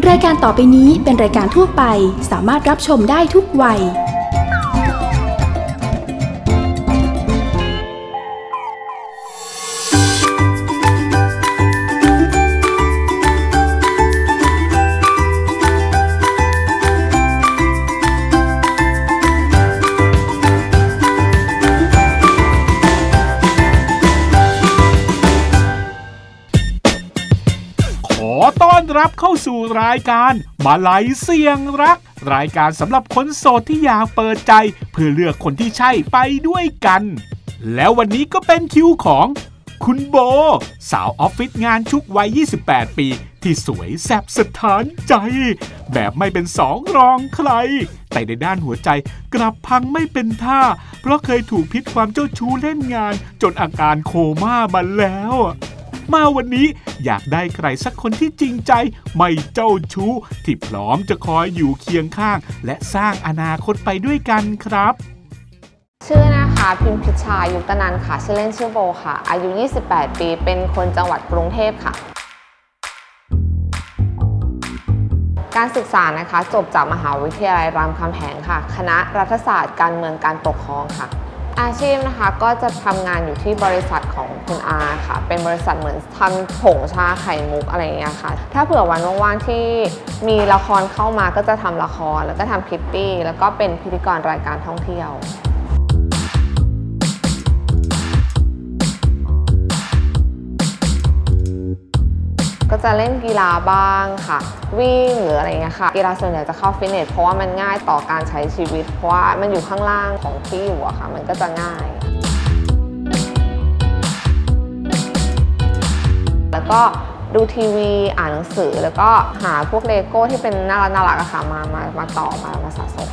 รายการต่อไปนี้เป็นรายการทั่วไปสามารถรับชมได้ทุกวัยต้อนรับเข้าสู่รายการมาลัยเสียงรักรายการสำหรับคนโสดที่อยากเปิดใจเพื่อเลือกคนที่ใช่ไปด้วยกันแล้ววันนี้ก็เป็นคิวของคุณโบสาวออฟฟิศงานชุกวัย28ปีที่สวยแซ่บสถานใจแบบไม่เป็นสองรองใครแต่ในด้านหัวใจกลับพังไม่เป็นท่าเพราะเคยถูกพิษความเจ้าชู้เล่นงานจนอาการโคม่ามาแล้วมาวันนี้อยากได้ใครสักคนที่จริงใจไม่เจ้าชู้ที่พร้อมจะคอยอยู่เคียงข้างและสร้างอนาคตไปด้วยกันครับชื่อนะคะพิมพิชายุตนันท์ค่ะชื่อเล่นชื่อโบค่ะอายุ28ปีเป็นคนจังหวัดกรุงเทพค่ะการศึกษานะคะจบจากมหาวิทยาลัยรามคำแหงค่ะคณะรัฐศาสตร์การเมืองการปกครองค่ะอาชีพนะคะก็จะทำงานอยู่ที่บริษัทของคุณอาค่ะเป็นบริษัทเหมือนทำผงชาไข่มุกอะไรอย่างเงี้ยค่ะถ้าเผื่อวันว่างๆที่มีละครเข้ามาก็จะทำละครแล้วก็ทำพิตตี้แล้วก็เป็นพิธีกรรายการท่องเที่ยวก็จะเล่นกีฬาบ้างค่ะวิ่งหรืออะไรเงี้ยค่ะกีฬาส่วนใหญ่จะเข้าฟิตเนสเพราะว่ามันง่ายต่อการใช้ชีวิตเพราะว่ามันอยู่ข้างล่างของที่อยู่อะค่ะมันก็จะง่ายแล้วก็ดูทีวีอ่านหนังสือแล้วก็หาพวกเลโก้ที่เป็นน่ารักอะค่ะมาต่อมาสะสม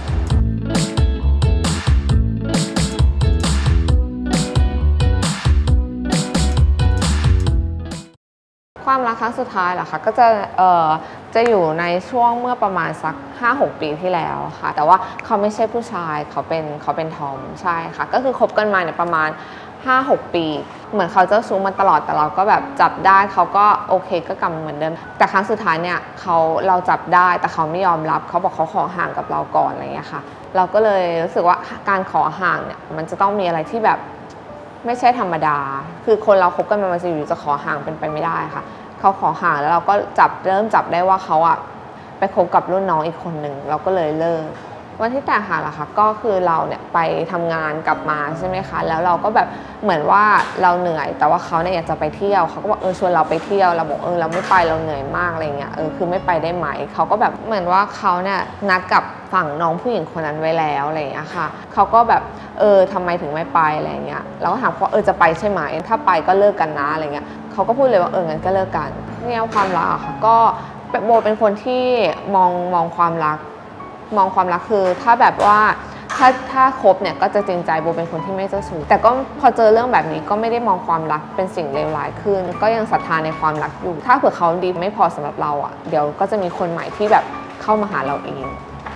ความรักครั้งสุดท้ายเหรอคะก็จะอยู่ในช่วงเมื่อประมาณสัก 5-6 ปีที่แล้วค่ะแต่ว่าเขาไม่ใช่ผู้ชายเขาเป็นทอมใช่ค่ะก็คือคบกันมาเนี่ยประมาณ 5-6 ปีเหมือนเขาเจ้าชู้มาตลอดแต่เราก็แบบจับได้เขาก็โอเคก็กลับเหมือนเดิมแต่ครั้งสุดท้ายเนี่ยเราจับได้แต่เขาไม่ยอมรับเขาบอกเขาขอห่างกับเราก่อนอะไรอย่างเงี้ยค่ะเราก็เลยรู้สึกว่าการขอห่างเนี่ยมันจะต้องมีอะไรที่แบบไม่ใช่ธรรมดาคือคนเราคบกันมาจะอยู่จะขอห่างเป็นไปไม่ได้ค่ะเขาขอห่างแล้วเราก็เริ่มจับได้ว่าเขาอะไปคบกับรุ่นน้องอีกคนหนึ่งเราก็เลยเลิกวันที่แตกหักล่ะค่ะก็คือเราเนี่ยไปทำงานกลับมาใช่ไหมคะแล้วเราก็แบบเหมือนว่าเราเหนื่อยแต่ว่าเขาเนี่ยอยากจะไปเที่ยวเขาก็บอกชวนเราไปเที่ยวเราบอกเราไม่ไปเราเหนื่อยมากอะไรเงี้ยคือไม่ไปได้ไหมเขาก็แบบเหมือนว่าเขาเนี่ยนัดกับฝั่งน้องผู้หญิงคนนั้นไว้แล้วอะไรเงี้ยค่ะเขาก็แบบทำไมถึงไม่ไปอะไรเงี้ยเราก็ถามว่าจะไปใช่ไหมถ้าไปก็เลิกกันนะอะไรเงี้ยเขาก็พูดเลยว่างั้นก็เลิกกันเนี่ยความรักค่ะก็โบเป็นคนที่มองความรักคือถ้าแบบว่าถ้าคบเนี่ยก็จะจริงใจโบเป็นคนที่ไม่เจ้าชู้แต่ก็พอเจอเรื่องแบบนี้ก็ไม่ได้มองความรักเป็นสิ่งเลวร้ายขึ้นก็ยังศรัทธาในความรักอยู่ถ้าเผื่อเขาดีไม่พอสำหรับเราอ่ะเดี๋ยวก็จะมีคนใหม่ที่แบบเข้ามาหาเราเอง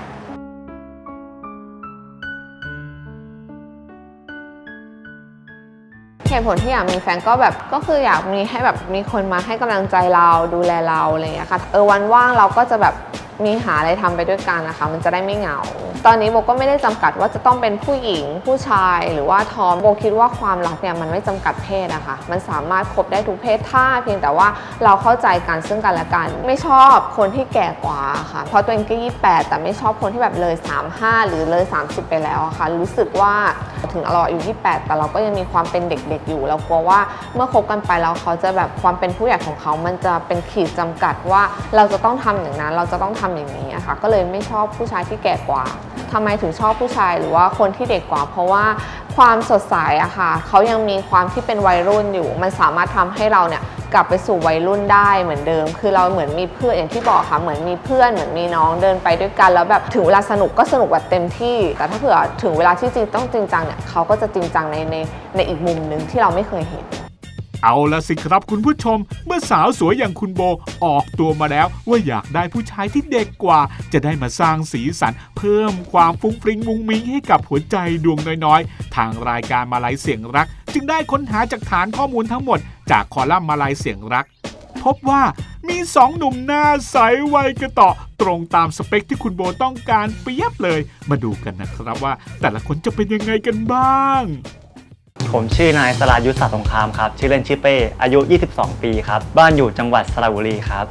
เหตุผลที่อยากมีแฟนก็คืออยากมีให้แบบมีคนมาให้กำลังใจเราดูแลเราอะไรอย่างเงี้ยค่ะวันว่างเราก็จะแบบมีหาอะไรทำไปด้วยกันนะคะมันจะได้ไม่เหงาตอนนี้โบก็ไม่ได้จำกัดว่าจะต้องเป็นผู้หญิงผู้ชายหรือว่าทอมโบคิดว่าความรักเนี่ยมันไม่จำกัดเพศนะคะมันสามารถคบได้ทุกเพศถ้าเพียงแต่ว่าเราเข้าใจกันซึ่งกันและกันไม่ชอบคนที่แก่กว่าค่ะเพราะตัวเองก็28แต่ไม่ชอบคนที่แบบเลย35หรือเลย30ไปแล้วค่ะรู้สึกว่าถึงเราอายุ28แต่เราก็ยังมีความเป็นเด็กๆอยู่เรากลัวว่าเมื่อคบกันไปแล้วเขาจะแบบความเป็นผู้ใหญ่ของเขามันจะเป็นขีดจำกัดว่าเราจะต้องทำอย่างนั้นเราจะต้องทำอย่างนี้ค่ะก็เลยไม่ชอบผู้ชายที่แก่กว่าทำไมถึงชอบผู้ชายหรือว่าคนที่เด็กกว่าเพราะว่าความสดใสอะค่ะเขายังมีความที่เป็นวัยรุ่นอยู่มันสามารถทำให้เราเนี่ยกลับไปสู่วัยรุ่นได้เหมือนเดิมคือเราเหมือนมีเพื่อนอย่างที่บอกค่ะเหมือนมีเพื่อนเหมือนมีน้องเดินไปด้วยกันแล้วแบบถึงเวลาสนุกก็สนุกแบบเต็มที่แต่ถ้าเผื่อถึงเวลาที่จริงต้องจริงจังเนี่ยเขาก็จะจริงจังในอีกมุมนึงที่เราไม่เคยเห็นเอาละสิครับคุณผู้ชมเมื่อสาวสวยอย่างคุณโบออกตัวมาแล้วว่าอยากได้ผู้ชายที่เด็กกว่าจะได้มาสร้างสีสันเพิ่มความฟุ้งฟริ้งมุ้งมิ้งให้กับหัวใจดวงน้อยๆทางรายการมาลัยเสียงรักจึงได้ค้นหาจากฐานข้อมูลทั้งหมดจากคอลัมน์มาลัยเสียงรักพบว่ามี2หนุ่มหน้าใสวัยกระเตาะตรงตามสเปคที่คุณโบต้องการเปียบเลยมาดูกันนะครับว่าแต่ละคนจะเป็นยังไงกันบ้างผมชื่อนายสรายุทธ สาสงครามครับชื่อเล่นชื่อเป้อายุ22 ปีครับบ้านอยู่จังหวัดสระบุรีครับ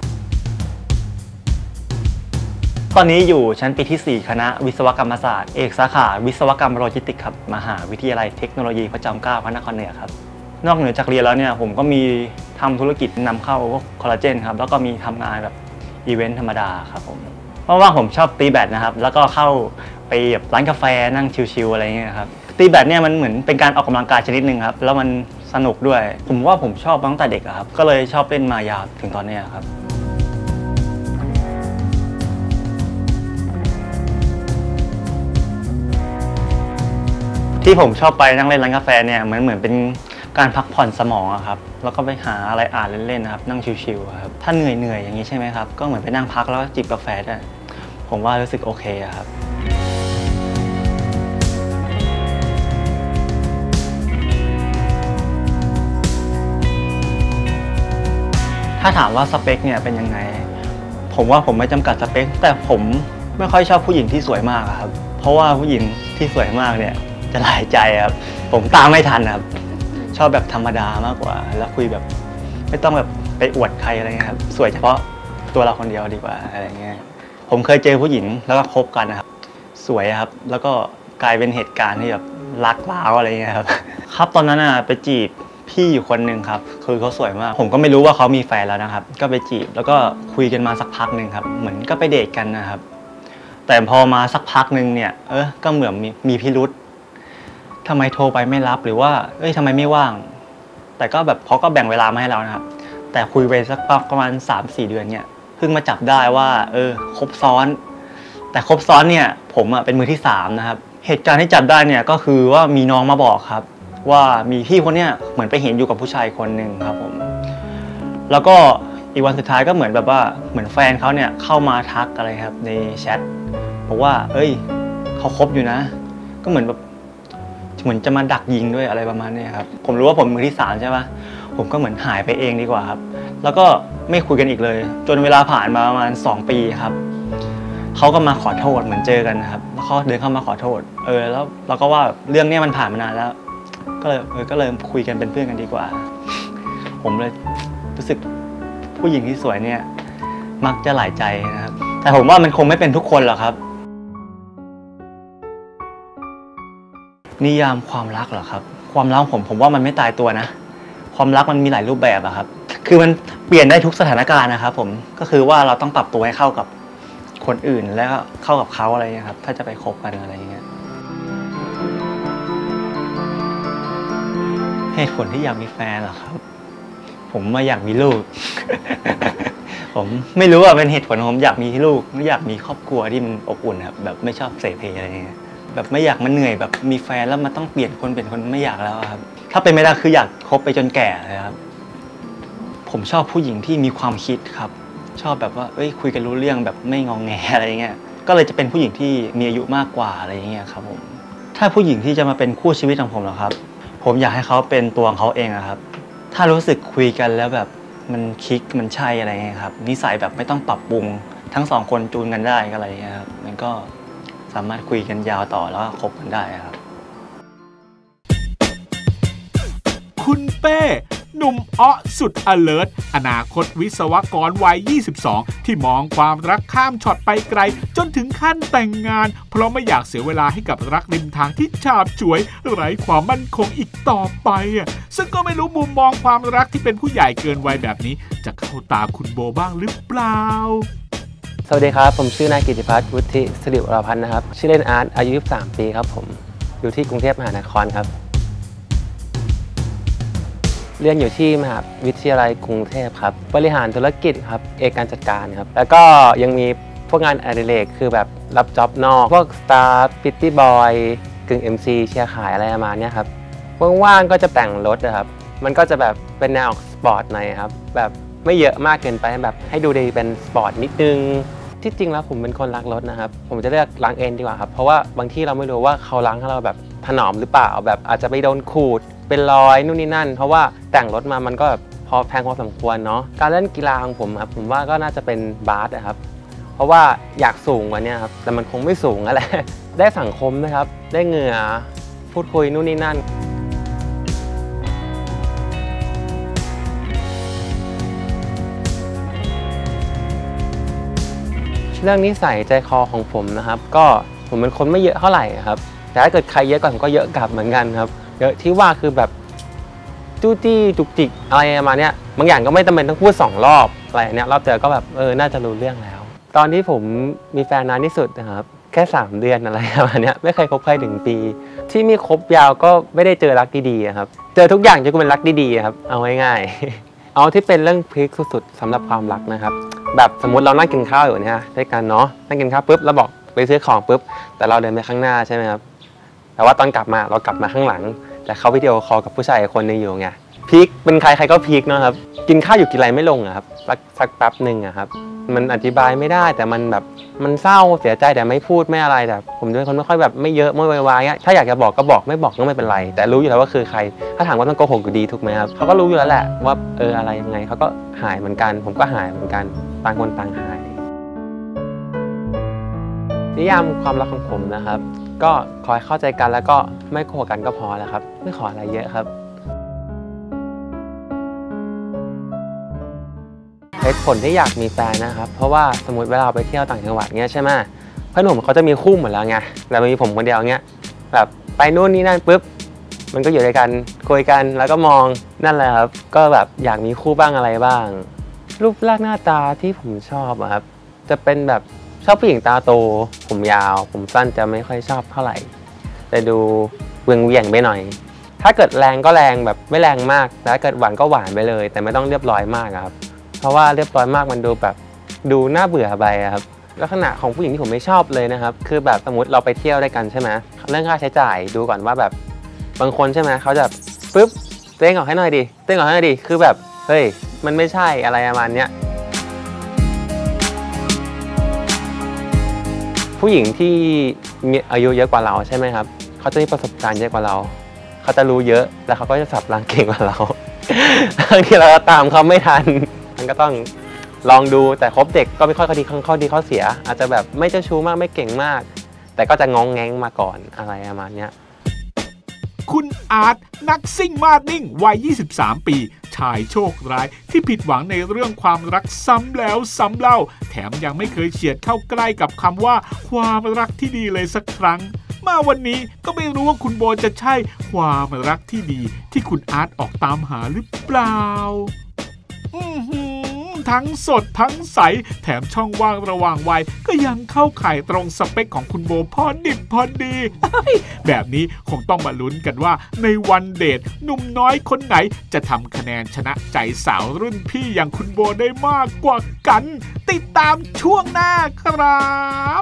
ตอนนี้อยู่ชั้นปีที่4คณะวิศวกรรมศาสตร์เอกสาขาวิศวกรรมโลจิสติกส์ครับมหาวิทยาลัยเทคโนโลยีพระจอมเกล้าพระนครเหนือครับนอกเหนือจากเรียนแล้วเนี่ยผมก็มีทำธุรกิจนำเข้าคอลลาเจนครับแล้วก็มีทำงานแบบอีเวนต์ธรรมดาครับผมเพราะว่าผมชอบตีแบดนะครับแล้วก็เข้าไปแบบร้านกาแฟนั่งชิลๆอะไรเงี้ยครับตีแบดเนี่ยมันเหมือนเป็นการออกกำลังกายชนิดหนึ่งครับแล้วมันสนุกด้วยผมว่าผมชอบตั้งแต่เด็กครับก็เลยชอบเล่นมายาวถึงตอนนี้ครับที่ผมชอบไปนั่งเล่นร้านกาแฟเนี่ยเหมือนเป็นการพักผ่อนสมองครับแล้วก็ไปหาอะไรอ่านเล่นๆนะครับนั่งชิลๆครับถ้าเหนื่อยอย่างนี้ใช่ไหมครับก็เหมือนไปนั่งพักแล้วจิบกาแฟได้ผมว่ารู้สึกโอเคครับถ้าถามว่าสเปคเนี่ยเป็นยังไงผมว่าผมไม่จำกัดสเปคแต่ผมไม่ค่อยชอบผู้หญิงที่สวยมากครับเพราะว่าผู้หญิงที่สวยมากเนี่ยจะหลายใจครับผมตามไม่ทันครับชอบแบบธรรมดามากกว่าแล้วคุยแบบไม่ต้องแบบไปอวดใครอะไรเงี้ยครับสวยเฉพาะตัวเราคนเดียวดีกว่าอะไรเงี้ยผมเคยเจอผู้หญิงแล้วก็คบกันนะครับสวยครับแล้วก็กลายเป็นเหตุการณ์ที่แบบรักร้าวอะไรเงี้ยครับครับตอนนั้นไปจีบพี่อยู่คนหนึ่งครับคือเขาสวยมากผมก็ไม่รู้ว่าเขามีแฟนแล้วนะครับก็ไปจีบแล้วก็คุยกันมาสักพักหนึ่งครับเหมือนก็ไปเดทกันนะครับแต่พอมาสักพักหนึ่งเนี่ยก็เหมือนมีพิรุธทำไมโทรไปไม่รับหรือว่าทำไมไม่ว่างแต่ก็แบบเขาก็แบ่งเวลามาให้เรานะครับแต่คุยไปสักประมาณ 3-4 เดือนเนี่ยเพิ่งมาจับได้ว่าคบซ้อนแต่คบซ้อนเนี่ยผมเป็นมือที่3นะครับเหตุการณ์ที่จับได้เนี่ยก็คือว่ามีน้องมาบอกครับว่ามีพี่คนเนี้ยเหมือนไปเห็นอยู่กับผู้ชายคนหนึ่งครับผมแล้วก็อีกวันสุดท้ายก็เหมือนแบบว่าเหมือนแฟนเขาเนี่ยเข้ามาทักอะไรครับในแชทบอกว่าเขาคบอยู่นะก็เหมือนจะมาดักยิงด้วยอะไรประมาณนี้ครับผมรู้ว่าผมมือที่3ใช่ไหมผมก็เหมือนหายไปเองดีกว่าครับแล้วก็ไม่คุยกันอีกเลยจนเวลาผ่านมาประมาณ2 ปีครับเขาก็มาขอโทษเหมือนเจอกันนะครับแล้วเขาเดินเข้ามาขอโทษแล้วเราก็ว่าเรื่องนี้มันผ่านมานานแล้วก็เลยคุยกันเป็นเพื่อนกันดีกว่าผมเลยรู้สึกผู้หญิงที่สวยเนี่ยมักจะหลายใจนะครับแต่ผมว่ามันคงไม่เป็นทุกคนหรอกครับนิยามความรักเหรอครับความรักผมว่ามันไม่ตายตัวนะความรักมันมีหลายรูปแบบอะครับคือมันเปลี่ยนได้ทุกสถานการณ์นะครับผมก็คือว่าเราต้องปรับตัวให้เข้ากับคนอื่นแล้วก็เข้ากับเขาอะไรเงี้ยครับถ้าจะไปคบกันอะไรเงี้ยเหตุผลที่อยากมีแฟนเหรอครับผมไม่อยากมีลูก ผมไม่รู้ว่าเป็นเหตุผลผมอยากมีลูกไม่อยากมีครอบครัวที่มันอบอุ่นครับแบบไม่ชอบเสเพอะไรเงี้ยแบบไม่อยากมันเหนื่อยแบบมีแฟนแล้วมันต้องเปลี่ยนคนไม่อยากแล้วครับถ้าเป็นไม่ได้คืออยากคบไปจนแก่เลยครับผมชอบผู้หญิงที่มีความคิดครับชอบแบบว่าคุยกันรู้เรื่องแบบไม่งองแงอะไรเงี้ยก็เลยจะเป็นผู้หญิงที่มีอายุมากกว่าอะไรเงี้ยครับผมถ้าผู้หญิงที่จะมาเป็นคู่ชีวิตของผมเหรอครับผมอยากให้เขาเป็นตัวของเขาเองครับถ้ารู้สึกคุยกันแล้วแบบมันคลิกมันใช่อะไรเงี้ยครับนิสัยแบบไม่ต้องปรับปรุงทั้ง2 คนจูนกันได้ก็อะไรเงี้ยครับมันก็สามารถคุยกันยาวต่อแล้วก็คบกันได้ครับคุณเป้หนุ่มอ้อสุด alert อนาคตวิศวกรวัย 22 ที่มองความรักข้ามช็อตไปไกลจนถึงขั้นแต่งงานเพราะไม่อยากเสียเวลาให้กับรักริมทางที่ฉาบฉวยไร้ความมั่นคงอีกต่อไปซึ่งก็ไม่รู้มุมมองความรักที่เป็นผู้ใหญ่เกินวัยแบบนี้จะเข้าตาคุณโบบ้างหรือเปล่าสวัสดีครับผมชื่อนายกิติพัฒน์วุฒิสิริวรพันธ์นะครับชื่อเล่นอาร์ตอายุ23 ปีครับผมอยู่ที่กรุงเทพมหานครครับเรียนอยู่ที่มหาวิทยาลัยกรุงเทพครับบริหารธุรกิจครับเอกการจัดการครับแล้วก็ยังมีพวกงานอดิเรกคือแบบรับจ็อบนอกพวกสตาร์พิตตี้บอยกึ่ง MC เชียร์ขายอะไรประมาณนี้ครับว่างๆก็จะแต่งรถนะครับมันก็จะแบบเป็นแนวสปอร์ตหน่อยครับแบบไม่เยอะมากเกินไปแบบให้ดูดีเป็นสปอร์ตนิดนึงที่จริงแล้วผมเป็นคนรักรถนะครับผมจะเลือกล้างเองดีกว่าครับเพราะว่าบางที่เราไม่รู้ว่าเขาล้างให้เราแบบถนอมหรือเปล่าแบบอาจจะไปโดนขูดเป็นรอยนู่นนี่นั่นเพราะว่าแต่งรถมามันก็แบบพอแพงพอสมควรเนาะการเล่นกีฬาของผมครับผมว่าก็น่าจะเป็นบาสนะครับเพราะว่าอยากสูงกว่านี้ครับแต่มันคงไม่สูงอะไร ได้สังคมนะครับได้เหงื่อพูดคุยนู่นนี่นั่นเรื่องนิสัยใจคอของผมนะครับก็ผมเป็นคนไม่เยอะเท่าไหร่ครับแต่ถ้าเกิดใครเยอะกว่าผมก็เยอะกลับเหมือนกันครับเยอะที่ว่าคือแบบจู้จี้จุกจิกอะไรประมาณนี้บางอย่างก็ไม่จำเป็นต้องพูด2 รอบอะไรเนี้ยรอบเจอก็แบบน่าจะรู้เรื่องแล้วตอนที่ผมมีแฟนนานที่สุดนะครับแค่3 เดือนอะไรประมาณนี้ไม่เคยคบใครถึงปีที่มีคบยาวก็ไม่ได้เจอรักดีๆครับเจอทุกอย่างจนเป็นรักดีๆครับเอาง่ายๆเอาที่เป็นเรื่องพลิกสุดๆสำหรับความรักนะครับแบบสมมติเรานั่งกินข้าวอยู่เนี่ยด้วยกันเนาะนั่งกินข้าวปุ๊บแล้วบอกไปซื้อของปุ๊บแต่เราเดินไปข้างหน้าใช่ไหมครับแต่ว่าตอนกลับมาเรากลับมาข้างหลังแต่เขาวิดีโอคอลกับผู้ชายคนนึงอยู่ไงพีคเป็นใครก็พีคเนาะครับกินข้าวอยู่กินอะไรไม่ลงอะครับสักแป๊บหนึ่งอะครับมันอธิบายไม่ได้แต่มันแบบมันเศร้าเสียใจแต่ไม่พูดไม่อะไรแต่ผมเป็นคนไม่ค่อยแบบไม่เยอะไม่วายๆถ้าอยากจะบอกก็บอกไม่บอกก็ไม่เป็นไรแต่รู้อยู่แล้วว่าคือใครถ้าถามว่าต้องโกหกอยู่ดีถูกไหมครับเขาก็รู้อยู่แล้วแหละว่าอะไรยังไงเขาก็หายเหมือนกันผมก็หายเหมือนกันต่างคนต่างหายนิยามความรักของผมนะครับก็คอยเข้าใจกันแล้วก็ไม่โกหกกันก็พอแล้วครับไม่ขออะไรเยอะครับเหตุผลที่อยากมีแฟนนะครับเพราะว่าสมมติเวลาไปเที่ยวต่างจังหวัดเงี้ยใช่ไหมเพื่อนผมเขาจะมีคู่หมดแล้วไงแต่มีผมคนเดียวเงี้ยแบบไปนู่นนี่นั่นปุ๊บมันก็อยู่ด้วยกันคุยกันแล้วก็มองนั่นแหละครับก็แบบอยากมีคู่บ้างอะไรบ้างรูปร่างหน้าตาที่ผมชอบครับจะเป็นแบบชอบผู้หญิงตาโตผมยาวผมสั้นจะไม่ค่อยชอบเท่าไหร่แต่ดูเวียงไปหน่อยถ้าเกิดแรงก็แรงแบบไม่แรงมากแต่ถ้าเกิดหวานก็หวานไปเลยแต่ไม่ต้องเรียบร้อยมากครับเพราะว่าเรียบร้อยมากมันดูแบบดูน่าเบื่อไปครับลักษณะของผู้หญิงที่ผมไม่ชอบเลยนะครับคือแบบสมมติเราไปเที่ยวด้วยกันใช่ไหมเรื่องค่าใช้จ่ายดูก่อนว่าแบบบางคนใช่ไหมเขาจะปุ๊บเต้นออกให้หน่อยดิเต้นออกให้หน่อยดิคือแบบเฮ้ยมันไม่ใช่อะไรประมาณเนี้ยผู้หญิงที่มีอายุเยอะกว่าเราใช่ไหมครับเขาจะมีประสบการณ์เยอะกว่าเราเขาจะรู้เยอะแล้วเขาก็จะสับรางเก่งกว่าเราบางทีเราตามเขาไม่ทันมันก็ต้องลองดูแต่คบเด็กก็ไม่ค่อยข้อดีข้อเสียอาจจะแบบไม่เจ้าชู้มากไม่เก่งมากแต่ก็จะงองแงงมาก่อนอะไรประมาณนี้คุณอาร์ตนักซิ่งมาดนิ่งวัย 23 ปีชายโชคร้ายที่ผิดหวังในเรื่องความรักซ้ำแล้วซ้ำเล่าแถมยังไม่เคยเฉียดเข้าใกล้กับคำว่าความรักที่ดีเลยสักครั้งมาวันนี้ก็ไม่รู้ว่าคุณโบจะใช่ความรักที่ดีที่คุณอาร์ตออกตามหาหรือเปล่าทั้งสดทั้งใสแถมช่องว่างระหว่างวัยก็ยังเข้าข่ายตรงสเปคของคุณโบพอดิบพอดีแบบนี้คงต้องมาลุ้นกันว่าในวันเดทหนุ่มน้อยคนไหนจะทำคะแนนชนะใจสาวรุ่นพี่อย่างคุณโบได้มากกว่ากันติดตามช่วงหน้าครับ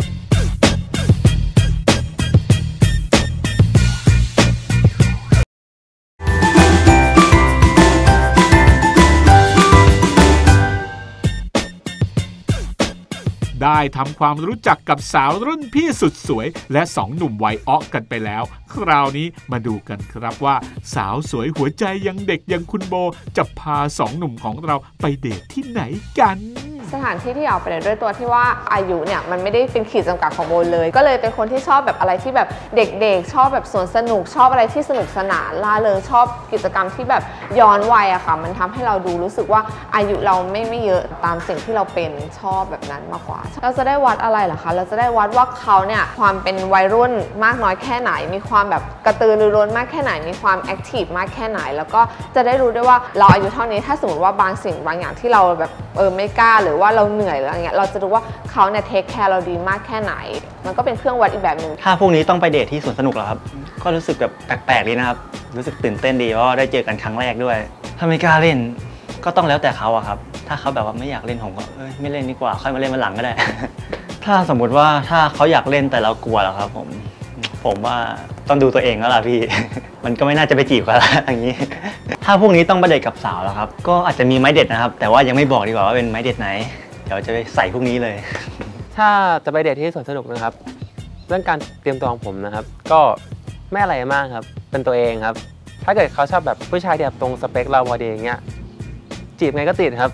ได้ทำความรู้จักกับสาวรุ่นพี่สุดสวยและ2 หนุ่มวัยอ้อกันไปแล้วคราวนี้มาดูกันครับว่าสาวสวยหัวใจยังเด็กอย่างคุณโบจะพา2 หนุ่มของเราไปเดทที่ไหนกันสถานที่ที่อยากไปด้วยตัวที่ว่าอายุเนี่ยมันไม่ได้เป็นขีดจำกัดของโบเลยก็เลยเป็นคนที่ชอบแบบอะไรที่แบบเด็กๆชอบแบบสวนสนุกชอบอะไรที่สนุกสนานล่าเริงชอบกิจกรรมที่แบบย้อนวัยอะค่ะมันทำให้เราดูรู้สึกว่าอายุเราไม่เยอะตามสิ่งที่เราเป็นชอบแบบนั้นมากกว่าเราจะได้วัดอะไรเหรอคะเราจะได้วัดว่าเขาเนี่ยความเป็นวัยรุ่นมากน้อยแค่ไหนมีความแบบกระตือรือร้นมากแค่ไหนมีความแอคทีฟมากแค่ไหนแล้วก็จะได้รู้ด้วยว่าเราอายุเท่านี้ถ้าสมมติว่าบางสิ่งบางอย่างที่เราแบบไม่กล้าหรือว่าเราเหนื่อยหรืออะไรเงี้ยเราจะรู้ว่าเขาเนี่ยเทคแคร์เราดีมากแค่ไหนมันก็เป็นเครื่องวัดอีกแบบหนึ่งถ้าพวกนี้ต้องไปเดทที่สวนสนุกเหรอครับก็รู้สึกแบบแปลกๆดีนะครับรู้สึกตื่นเต้นดีเพราะได้เจอกันครั้งแรกด้วยถ้าไม่กล้าเล่นก็ต้องแล้วแต่เขาอะครับถ้าเขาแบบว่าไม่อยากเล่นผมก็ไม่เล่นดีกว่าค่อยมาเล่นวันหลังก็ได้ ถ้าสมมุติว่าถ้าเขาอยากเล่นแต่เรากลัวเหรอครับผมว่าต้องดูตัวเองแล้วล่ะพี่ มันก็ไม่น่าจะไปจีบกันแล้วอย่างนี้ ถ้าพวกนี้ต้องไปเดทกับสาวแล้วครับก็อาจจะมีไม้เด็ดนะครับแต่ว่ายังไม่บอกดีกว่าว่าเป็นไม้เด็ดไหนเดี๋ยวจะไปใส่พวกนี้เลยถ้าจะไปเดทที่สวนสนุกนะครับเรื่องการเตรียมตัวของผมนะครับก็ไม่อะไรมากครับเป็นตัวเองครับถ้าเกิดเขาชอบแบบผู้ชายแบบตรงสเปคเราพอดีอย่างเงี้ยจีบไงก็ติดครับ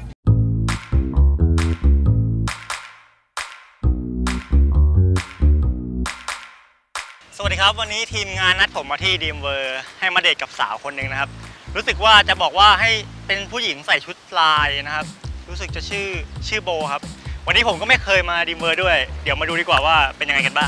สวัสดีครับวันนี้ทีมงานนัดผมมาที่ดีมเวอร์ให้มาเดทกับสาวคนหนึ่งนะครับรู้สึกว่าจะบอกว่าให้เป็นผู้หญิงใส่ชุดลายนะครับรู้สึกจะชื่อโบครับวันนี้ผมก็ไม่เคยมาดีมเวอร์ด้วยเดี๋ยวมาดูดีกว่าว่าเป็นยังไงกันบ้าง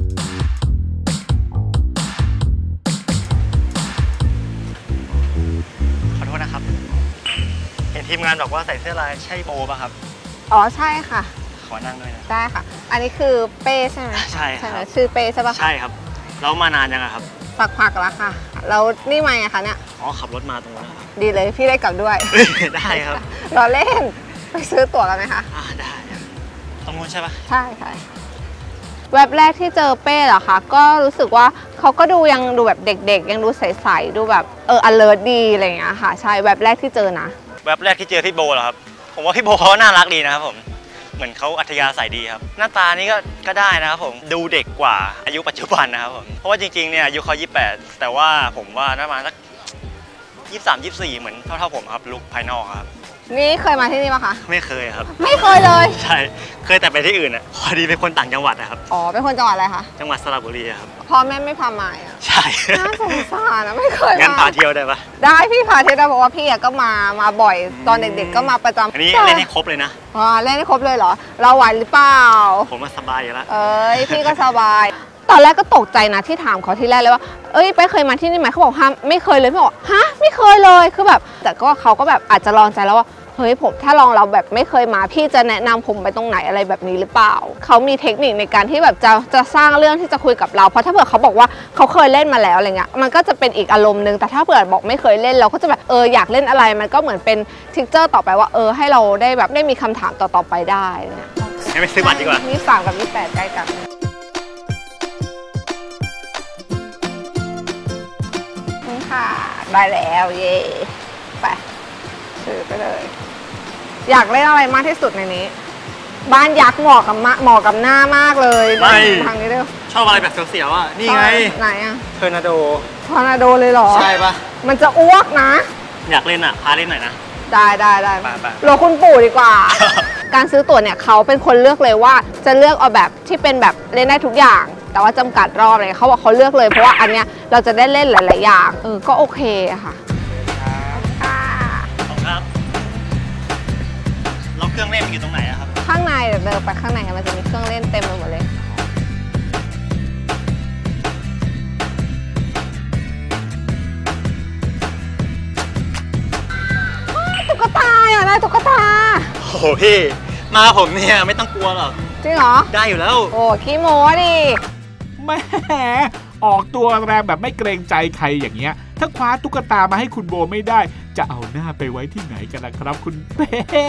ขอโทษนะครับเห็นทีมงานบอกว่าใส่เสื้อลายใช่โบป่ะครับอ๋อใช่ค่ะขอนั่งด้วยนะได้ค่ะอันนี้คือเป้ใช่ไหมใช่ครับชื่อเป้ใช่ป่ะใช่ครับแล้วมานานยังครับสักพักแล้วค่ะแล้วนี่มาไงคะเนี่ยอ๋อขับรถมาตรงนั้นครับดีเลยพี่ได้กลับด้วยได้ครับรอเล่นไปซื้อตั๋วกันไหมคะได้ตรงนู้นใช่ปะใช่ค่ะแวบแรกที่เจอเป้เหรอคะก็รู้สึกว่าเขาก็ยังดูแบบเด็กๆยังดูใสๆดูแบบalert ดีอะไรอย่างเงี้ยค่ะใช่แวบแรกที่เจอนะแวบแรกที่เจอพี่โบเหรอครับผมว่าพี่โบเขาน่ารักดีนะครับผมเหมือนเขาอัธยาศัยดีครับหน้าตานี้ก็ได้นะครับผมดูเด็กกว่าอายุปัจจุบันนะครับผมเพราะว่าจริงๆเนี่ยอายุเขา28แต่ว่าผมว่าน่าประมาณสัก23-24เหมือนเท่าผมครับลุคภายนอกครับนี่เคยมาที่นี่ปะคะไม่เคยครับไม่เคยเลยใช่เคยแต่ไปที่อื่นอ่ะพอดีเป็นคนต่างจังหวัดนะครับอ๋อเป็นคนจังหวัดอะไรคะจังหวัดสระบุรีครับพ่อแม่ไม่พามาอ่ะใช่น่าสงสารนะไม่เคยงั้นพาเที่ยวได้ปะได้พี่พาเที่ยวได้บอกว่าพี่ก็มาบ่อยตอนเด็กๆก็มาประจำอันนี้เล่นให้ครบเลยนะเล่นให้ครบเลยเหรอเราไหวหรือเปล่าผมว่าสบายอยู่แล้วพี่ก็สบายตอนแรกก็ตกใจนะที่ถามเขาที่แรกเลยว่าไปเคยมาที่นี่ไหมเขาบอกไม่เคยเลยพี่บอกฮะไม่เคยเลยคือแบบแต่ก็เขาก็แบบอาจจะลองใจแล้วว่าเฮ้ยผมถ้าลองเราแบบไม่เคยมาพี่จะแนะนำผมไปตรงไหนอะไรแบบนี้หรือเปล่าเขามีเทคนิคในการที่แบบจะสร้างเรื่องที่จะคุยกับเราเพราะถ้าเผื่อเขาบอกว่าเขาเคยเล่นมาแล้วอะไรเงี้ยมันก็จะเป็นอีกอารมณ์นึงแต่ถ้าเผื่อบอกไม่เคยเล่นเราก็จะแบบอยากเล่นอะไรมันก็เหมือนเป็นทิกเจอร์ต่อไปว่าให้เราได้แบบได้มีคำถามต่อไปได้เนี่ยให้ไปซื้อบัตรดีกว่า 23กับ28ใกล้กันค่ะได้แล้วเย่ไปซื้อไปเลยอยากเล่นอะไรมากที่สุดในนี้บ้านยักษ์เหมาะกับหน้ามากเลยทางนี้เด้อชอบอะไรแบบเสียวๆอ่ะนี่ไงไหนอ่ะทอร์นาโดเลยเหรอใช่ปะมันจะอ้วกนะอยากเล่นอ่ะพาเล่นหน่อยนะได้รอคุณปู่ดีกว่าการซื้อตั๋วเนี่ยเขาเป็นคนเลือกเลยว่าจะเลือกเอาแบบที่เป็นแบบเล่นได้ทุกอย่างแต่ว่าจำกัดรอบเลยเขาบอกเขาเลือกเลยเพราะว่าอันเนี้ยเราจะได้เล่นหลายๆอย่างก็โอเคอะค่ะครับเราเครื่องเล่นอยู่ตรงไหนอะครับข้างในเดินไปข้างในมันจะมีเครื่องเล่นเต็มไปหมดเลยตุ๊กตาได้ตุ๊กตาโอ้โหพี่มาผมเนี่ยไม่ต้องกลัวหรอกจริงเหรอได้อยู่แล้วโอ้ขี้โม้ดิแหมออกตัวแรงแบบไม่เกรงใจใครอย่างเงี้ยถ้าคว้าตุ๊กตามาให้คุณโบไม่ได้จะเอาหน้าไปไว้ที่ไหนกันล่ะครับคุณเป้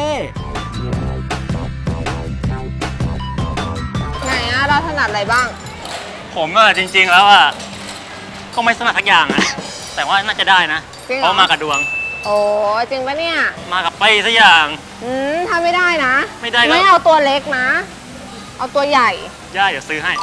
ไหนเราถนัดอะไรบ้างผมจริงๆแล้วก็ไม่ถนัดทักอย่างแต่ว่าน่าจะได้นะเพราะมากับดวงโอ้จริงปะเนี่ยมากับไปสักอย่างถ้าไม่ได้นะไม่เอาตัวเล็กนะเอาตัวใหญ่เดี๋ยวซื้อให้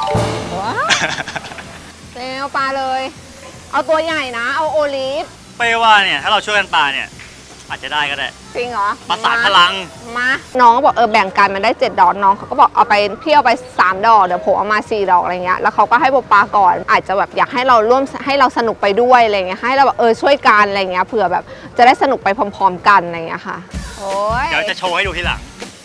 เร็วปลาเลยเอาตัวใหญ่นะเอาโอลิฟเป้ว่าเนี่ยถ้าเราช่วยกันปลาเนี่ยอาจจะได้ก็ได้จริงเหรอประสานพลังมาน้องบอกแบ่งกันมันได้7 ดอกน้องเขาก็บอกเอาไปพี่เอาไป3 ดอกเดี๋ยวผมเอามา4 ดอกอะไรเงี้ยแล้วเขาก็ให้โบปลาก่อนอาจจะแบบอยากให้เราร่วมให้เราสนุกไปด้วยอะไรเงี้ยให้เราแบบช่วยกันอะไรเงี้ยเผื่อแบบจะได้สนุกไปพร้อมๆกันอะไรเงี้ยค่ะโอ้ยเดี๋ยวจะโชว์ให้ดูทีหลัง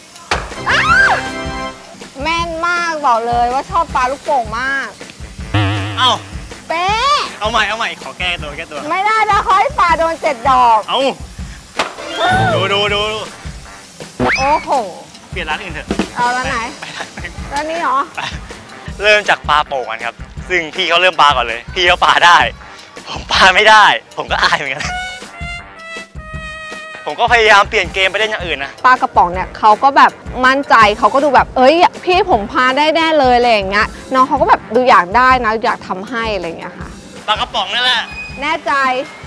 แม่นมากบอกเลยว่าชอบปลาลูกโป่งมากเอ้าเป๊ะเอาใหม่ขอแก้ตัวไม่ได้นะขอให้ปลาโดน7 ดอกเอาดูโอ้โหเปลี่ยนร้านอื่นเถอะเอาร้านไหนร้านนี้เหรอเริ่มจากปลาโป่งกันครับซึ่งพี่เขาเริ่มปลาก่อนเลยพี่เขาปลาได้ผมปลาไม่ได้ผมก็อายเหมือนกันผมก็พยายามเปลี่ยนเกมไปเล่นอย่างอื่นนะปลากระป๋องเนี่ยเขาก็แบบมั่นใจเขาก็ดูแบบพี่ผมพาได้แน่เลยอะไรอย่างเงี้ยน้องเขาก็แบบดูอยากได้นะอยากทำให้อะไรอย่างเงี้ยค่ะปลากระป๋องนั่นแหละแน่ใจ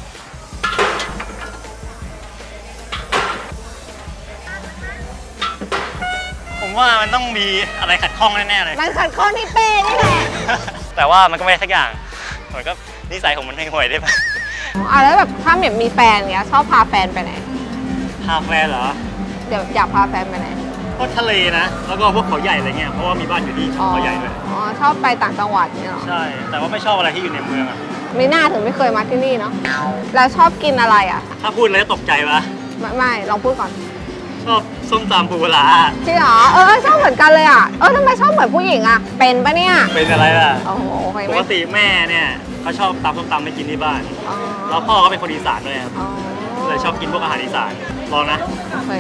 ผมว่ามันต้องมีอะไรขัดข้องแน่ๆเลยมันขัดข้องที่เป้นี่แหละแต่ว่ามันก็ไม่ได้สักอย่างมันก็นิสัยของมันห่วยได้ไหมแล้วแบบถ้าแบบมีแฟนเงี้ยชอบพาแฟนไปไหนพพาแฟนเหรอเดี๋ยวอยากพาแฟนไปไหนก็ทะเลนะแล้วก็พวกเขาใหญ่อะไรเงี้ยเพราะว่ามีบ้านอยู่ที่เขาใหญ่ด้วยอ๋อชอบไปต่างจังหวัดเนี่ยหรอใช่แต่ว่าไม่ชอบอะไรที่อยู่ในเมืองอ่ะไม่น่าถึงไม่เคยมาที่นี่เนาะแล้วชอบกินอะไรอ่ะถ้าพูดแล้วตกใจปะไม่ลองพูดก่อนชอบส้มตำปูปลาจริงเหรอชอบเหมือนกันเลยอ่ะทำไมชอบเหมือนผู้หญิงอ่ะเป็นปะเนี่ยเป็นอะไรล่ะโอ้โหปกติแม่เนี่ยเขาชอบตำส้มตำไปกินที่บ้านแล้วพ่อก็เป็นคนอีสานด้วยครับเลยชอบกินพวกอาหารอีสานลองนะโอเค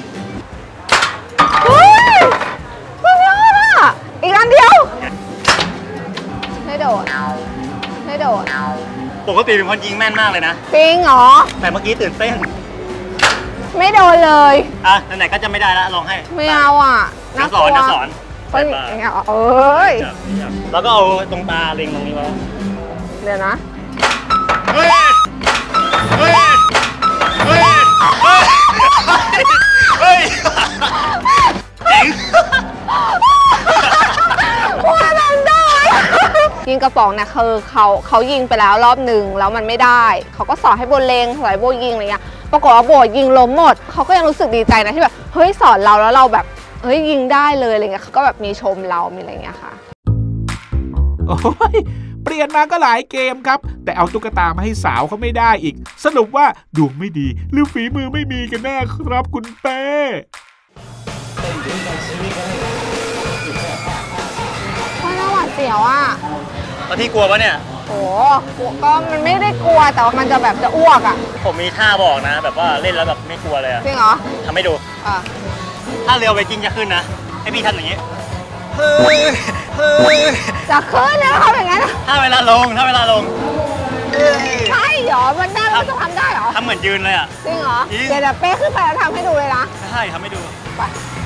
สุดยอดอ่ะอีกอันเดียวไม่โดดปกติเป็นคนยิงแม่นมากเลยนะจริงเหรอแต่เมื่อกี้ตื่นเต้นไม่โดนเลยไหนๆก็จะไม่ได้แล้วลองให้ไม่เอาอ่ะจะสอนแล้วก็เอาตรงตาเล็งตรงนี้ไว้เดี๋ยวนะเจ๋งยิงกระป๋องเนี่ยคือเขายิงไปแล้วรอบหนึ่งแล้วมันไม่ได้เขาก็สอนให้โบเลงสอนให้โบยิงอะไรเงี้ยปรากฏว่าโบยิงล้มหมดเขาก็ยังรู้สึกดีใจนะที่แบบเฮ้ยสอนเราแล้วเราแบบเฮ้ยยิงได้เลยอะไรเงี้ยเขาก็แบบมีชมเรามีอะไรเงี้ยค่ะโอ้ยเปลี่ยนมาก็หลายเกมครับแต่เอาตุ๊กตามาให้สาวเขาไม่ได้อีกสรุปว่าดวงไม่ดีหรือฝีมือไม่มีกันแน่ครับคุณเป้น่าหวาดเสียวอ่ะแล้วพี่กลัวปะเนี่ยโอ้ก็มันไม่ได้กลัวแต่ว่ามันจะแบบจะอ้วกอ่ะผมมีท่าบอกนะแบบว่าเล่นแล้วแบบไม่กลัวเลยจริงเหรอทำให้ดูถ้าเร็วไปจริงจะขึ้นนะให้พี่ทำอย่างนี้จะขึ้นนะเขาอย่างนั้นถ้าเวลาลงใช่เหรอมันได้มันจะทำได้เหรอทำเหมือนยืนเลยอ่ะจริงเหรอเดี๋ยวเป้ขึ้นไปแล้วทำให้ดูเลยนะใช่ทำให้ดูไป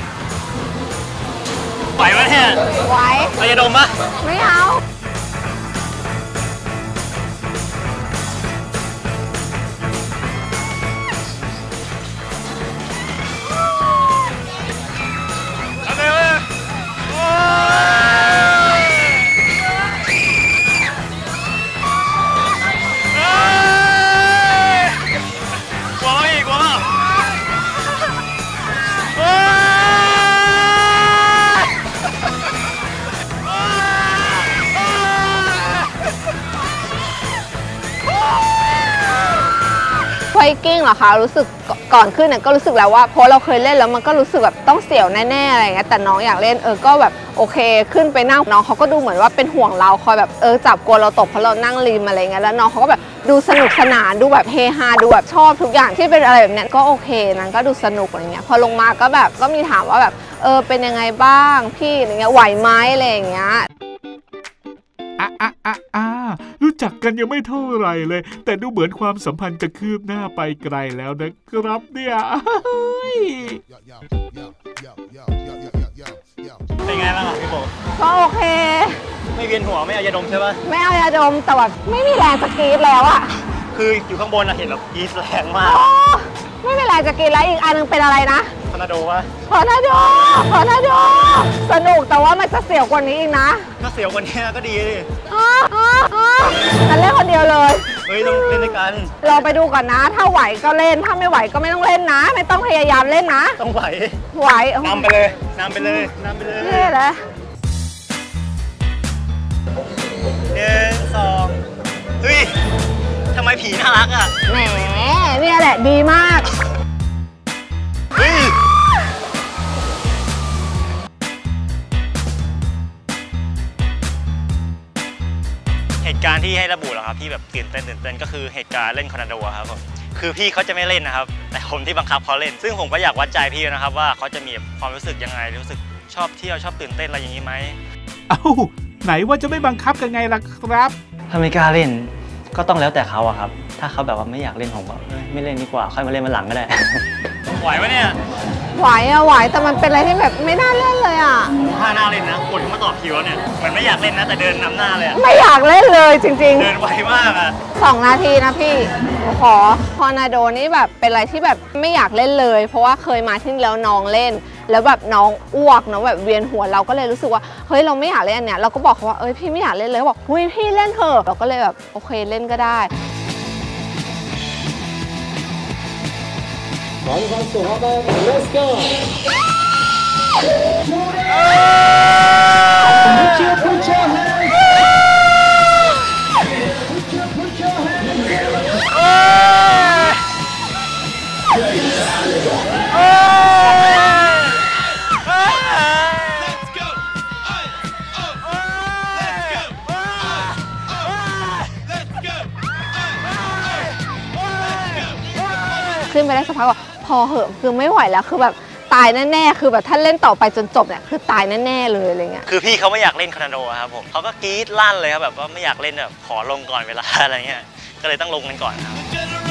ไหวไหมเนี่ยไหวเราจะดมปะไม่เอาไวกิ้งเหรอคะรู้สึกก่อนขึ้นเนี่ยก็รู้สึกแล้วว่าเพราะเราเคยเล่นแล้วมันก็รู้สึกแบบต้องเสี่ยวแน่ๆอะไรเงี้ยแต่น้องอยากเล่นก็แบบโอเคขึ้นไปนั่งน้องเขาก็ดูเหมือนว่าเป็นห่วงเราคอยแบบจับกลัวเราตกเพราะเรานั่งริมอะไรเงี้ยแล้วน้องเขาก็แบบดูสนุกสนานดูแบบเฮฮาดูแบบชอบทุกอย่างที่เป็นอะไรแบบนี้ก็โอเคนั้นก็ดูสนุกอะไรเงี้ยพอลงมาก็แบบก็มีถามว่าแบบเป็นยังไงบ้างพี่อะไรเงี้ยไหวไหมอะไรอย่างเงี้ยรู้จักกันยังไม่เท่าไหร่เลยแต่ดูเหมือนความสัมพันธ์จะคืบหน้าไปไกลแล้วนะครับเนี่ยเป็นไงบ้างพี่โบก็โอเคไม่เวียนหัวไม่เอายาดมใช่ปะไม่เอายาดมแต่แบบไม่มีแรงจะกรี๊ดแล้วอะคืออยู่ข้างบนเราเห็นแบบกรี๊ดแรงมากไม่มีแรงจะกรี๊ดแล้วอีกอันนึงเป็นอะไรนะทอร์นาโดวะทอร์นาโดสนุกแต่ว่ามันจะเสียวกว่านี้อีกนะก็เสียวกว่านี้ก็ดีดิกันเล่นคนเดียวเลยเฮ้ยต้องเล่นด้วยกันเราไปดูก่อนนะถ้าไหวก็เล่นถ้าไม่ไหวก็ไม่ต้องเล่นนะไม่ต้องพยายามเล่นนะต้องไหวนำไปเลยนี่แหละ 1 2เฮ้ยทำไมผีน่ารักอ่ะแหมเนี่ยแหละดีมากเหตุการณ์ที่ให้ระบุเหรอครับที่แบบตื่นเต้นก็คือเหตุการณ์เล่นคอร์นาโดครับผมคือพี่เขาจะไม่เล่นนะครับแต่ผมที่บังคับเขาเล่นซึ่งผมก็อยากวัดใจพี่นะครับว่าเขาจะมีความรู้สึกยังไงรู้สึกชอบเที่ยวชอบตื่นเต้นอะไรอย่างนี้ไหมไหนว่าจะไม่บังคับกันไงล่ะครับถ้าไม่กล้าเล่นก็ต้องแล้วแต่เขาอะครับถ้าเขาแบบว่าไม่อยากเล่นผมก็ไม่เล่นดีกว่าค่อยมาเล่นวันหลังก็ได้ไหวไหมเนี่ยไหวแต่มันเป็นอะไรที่แบบไม่น่าเล่นเลยอ่ะถ้าน่าเล่นนะคนมาต่อคิวเนี่ยมันไม่อยากเล่นนะแต่เดินนำหน้าเลยไม่อยากเล่นเลยจริงๆเดินไวมากอ่ะ 2 นาทีนะพี่ขอทอร์นาโดนี่แบบเป็นอะไรที่แบบไม่อยากเล่นเลยเพราะว่าเคยมาที่แล้วน้องเล่นแล้วแบบน้องอ้วกน้องแบบเวียนหัวเราก็เลยรู้สึกว่าเฮ้ยเราไม่อยากเล่นเนี่ยเราก็บอกเขาว่าพี่ไม่อยากเล่นเลยเขาบอกเฮ้ยพี่เล่นเถอะเราก็เลยแบบโอเคเล่นก็ได้ขึ้นไปได้สักพักก็พอเหอะคือไม่ไหวแล้วคือแบบตายแน่ๆคือแบบถ้าเล่นต่อไปจนจบเนี่ยคือตายแน่ๆเลยอะไรเงี้ยคือพี่เขาไม่อยากเล่นคานาโดครับผมเขาก็กรี๊ดลั่นเลยครับแบบว่าไม่อยากเล่นแบบขอลงก่อนเวลาอะไรเงี้ยก็เลยต้องลงกันก่อนครับ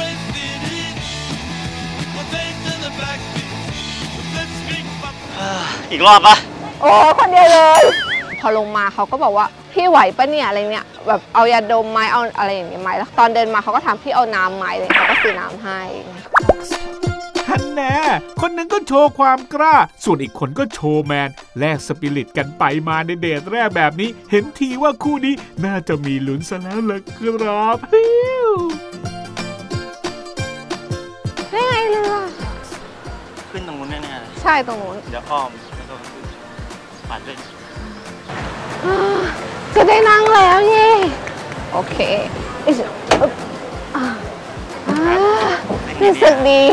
อีกรอบปะโอ้คนเดียวเลยพอลงมาเขาก็บอกว่าพี่ไหวปะเนี่ยอะไรเนี่ยแบบเอายาดมไหมเอาอะไรอย่างเงี้ยไหมแล้วตอนเดินมาเขาก็ถามพี่เอาน้ำไหมเลยเขาก็ซื้อน้ำให้ฮันแน่คนหนึ่งก็โชว์ความกล้าส่วนอีกคนก็โชว์แมนแลกสปิริตกันไปมาในเดทแรกแบบนี้เห็นทีว่าคู่นี้น่าจะมีลุ้นซะแล้วล่ะครับนี่ไงเรือขึ้นตรงนู้นแน่ๆเลยใช่ตรงนู้นเดี๋ยวอ้อมแล้วก็ปัดด้วยจะได้นั่งแล้วเย่โอเครู้สึกดี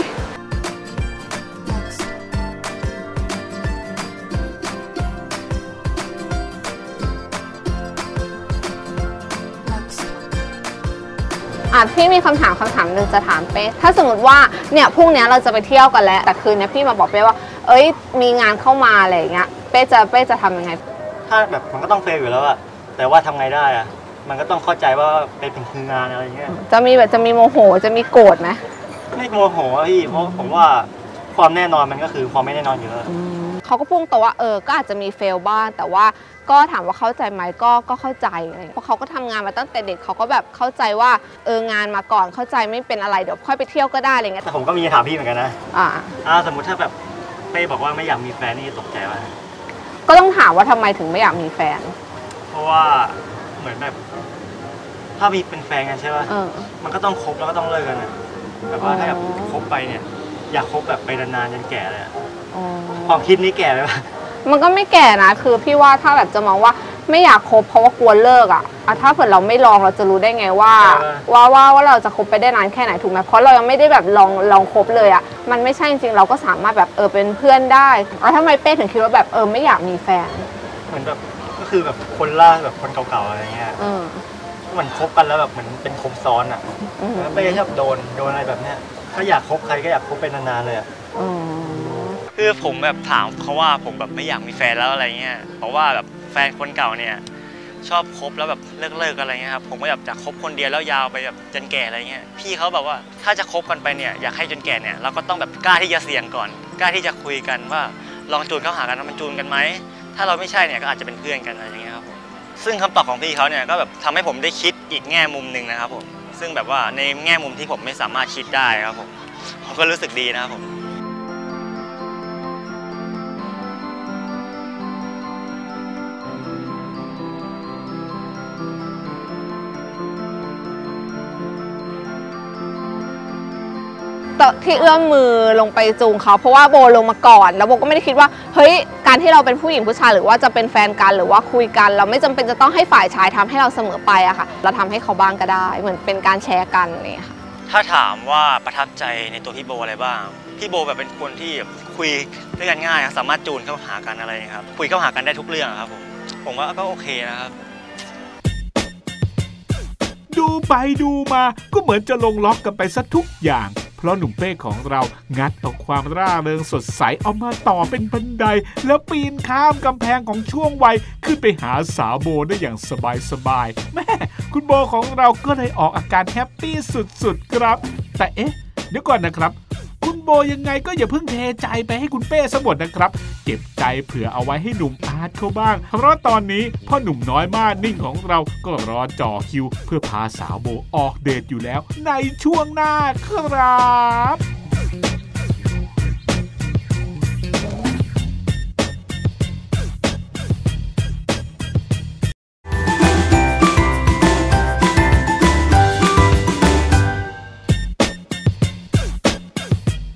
พี่มีคำถามหนึ่งจะถามเป้ถ้าสมมติว่าเนี่ยพรุ่งนี้เราจะไปเที่ยวกันแล้วแต่คืนนี้พี่มาบอกเป้ว่าเอ้ยมีงานเข้ามาอะไรอย่างเงี้ยเป้จะทำยังไงถ้าแบบมันก็ต้องเฟลอยู่แล้วอะแต่ว่าทำไงได้อะมันก็ต้องเข้าใจว่าเป็นคืองานอะไรเงี้ยจะมีโมโหจะมีโกรธไหมไม่โมโหพี่เพราะผมว่าความแน่นอนมันก็คือความไม่แน่นอนอยู่แล้วเขาก็พุ่งตัวว่าก็อาจจะมีเฟลบ้างแต่ว่าก็ถามว่าเข้าใจไหมก็เข้าใจอะไรเพราะเขาก็ทำงานมาตั้งแต่เด็กเขาก็แบบเข้าใจว่างานมาก่อนเข้าใจไม่เป็นอะไรเดี๋ยวค่อยไปเที่ยวก็ได้อะไรเงี้ยแต่ผมก็มีถามพี่เหมือนกันนะสมมุติถ้าแบบเป้บอกว่าไม่อยากมีแฟนนี่ตกใจไหมก็ต้องถามว่าทำไมถึงไม่อยากมีแฟนเพราะว่าเหมือนแบบถ้ามีเป็นแฟนกันใช่ป่ะมันก็ต้องคบแล้วก็ต้องเลิกกันนะแบบว่าถ้าแบบคบไปเนี่ยอยากคบแบบไปนานๆจนแก่เลยความคิดนี้แก่เลยป่ะมันก็ไม่แก่นะคือพี่ว่าถ้าแบบจะมองว่าไม่อยากคบเพราะว่ากลัวเลิกถ้าเกิดเราไม่ลองเราจะรู้ได้ไงว่าเราจะคบไปได้นานแค่ไหนถูกไหมเพราะเรายังไม่ได้แบบลองคบเลยมันไม่ใช่จริงๆเราก็สามารถแบบเป็นเพื่อนได้แล้วทำไมเป้ถึงคิดว่าแบบไม่อยากมีแฟนเหมือนแบบก็คือแบบคนล่าแบบคนเก่าๆอะไรเงี้ยเหมือนคบกันแล้วแบบเหมือนเป็นคบซ้อนแล้วเป้ชอบโดนอะไรแบบเนี้ยถ้าอยากคบใครก็อยากคบไปนานๆเลยคือผมแบบถามเขาว่าผมแบบไม่อยากมีแฟนแล้วอะไรเงี้ยเพราะว่าแบบแฟนคนเก่าเนี่ยชอบคบแล้วแบบเลิกอะไรเงี้ยครับผมก็แบบจะคบคนเดียวแล้วยาวไปแบบจนแก่อะไรเงี้ยพี่เขาแบบว่าถ้าจะคบกันไปเนี่ยอยากให้จนแก่เนี่ยเราก็ต้องแบบกล้าที่จะเสี่ยงก่อนกล้าที่จะคุยกันว่าลองจูนเข้าหากันมันจูนกันไหมถ้าเราไม่ใช่เนี่ยก็อาจจะเป็นเพื่อนกันอะไรอย่างเงี้ยครับผมซึ่งคำตอบของพี่เขาเนี่ยก็แบบทำให้ผมได้คิดอีกแง่มุมหนึ่งนะครับผมซึ่งแบบว่าในแง่มุมที่ผมไม่สามารถคิดได้ครับผมก็รู้สึกดีนะครับผมที่เอื้อมมือลงไปจูงเขาเพราะว่าโบลงมาก่อนแล้วโบก็ไม่ได้คิดว่าเฮ้ยการที่เราเป็นผู้หญิงผู้ชายหรือว่าจะเป็นแฟนกันหรือว่าคุยกันเราไม่จำเป็นจะต้องให้ฝ่ายชายทำให้เราเสมอไปค่ะเราทำให้เขาบ้างก็ได้เหมือนเป็นการแชร์กันนี่ค่ะถ้าถามว่าประทับใจในตัวพี่โบอะไรบ้างพี่โบแบบเป็นคนที่คุยด้วยกันง่ายสามารถจูนเข้าหากันอะไรครับคุยเข้าหากันได้ทุกเรื่องครับผมว่าก็โอเคนะครับดูไปดูมาก็เหมือนจะลงล็อกกันไปซะทุกอย่างเพราะหนุ่มเป้ของเรางัดเอาความร่าเริงสดใสเอามาต่อเป็นบันไดแล้วปีนข้ามกำแพงของช่วงวัยขึ้นไปหาสาวโบได้อย่างสบายแม่คุณโบของเราก็เลยออกอาการแฮปปี้สุดๆครับแต่เดี๋ยวก่อนนะครับคุณโบยังไงก็อย่าเพิ่งเทใจไปให้คุณเป้ซะหมดนะครับเก็บใจเผื่อเอาไว้ให้หนุ่มอาร์ตเขาบ้างเพราะตอนนี้พ่อหนุ่มน้อยมานิ่งของเราก็รอจ่อคิวเพื่อพาสาวโบออกเดทอยู่แล้วในช่วงหน้าครับ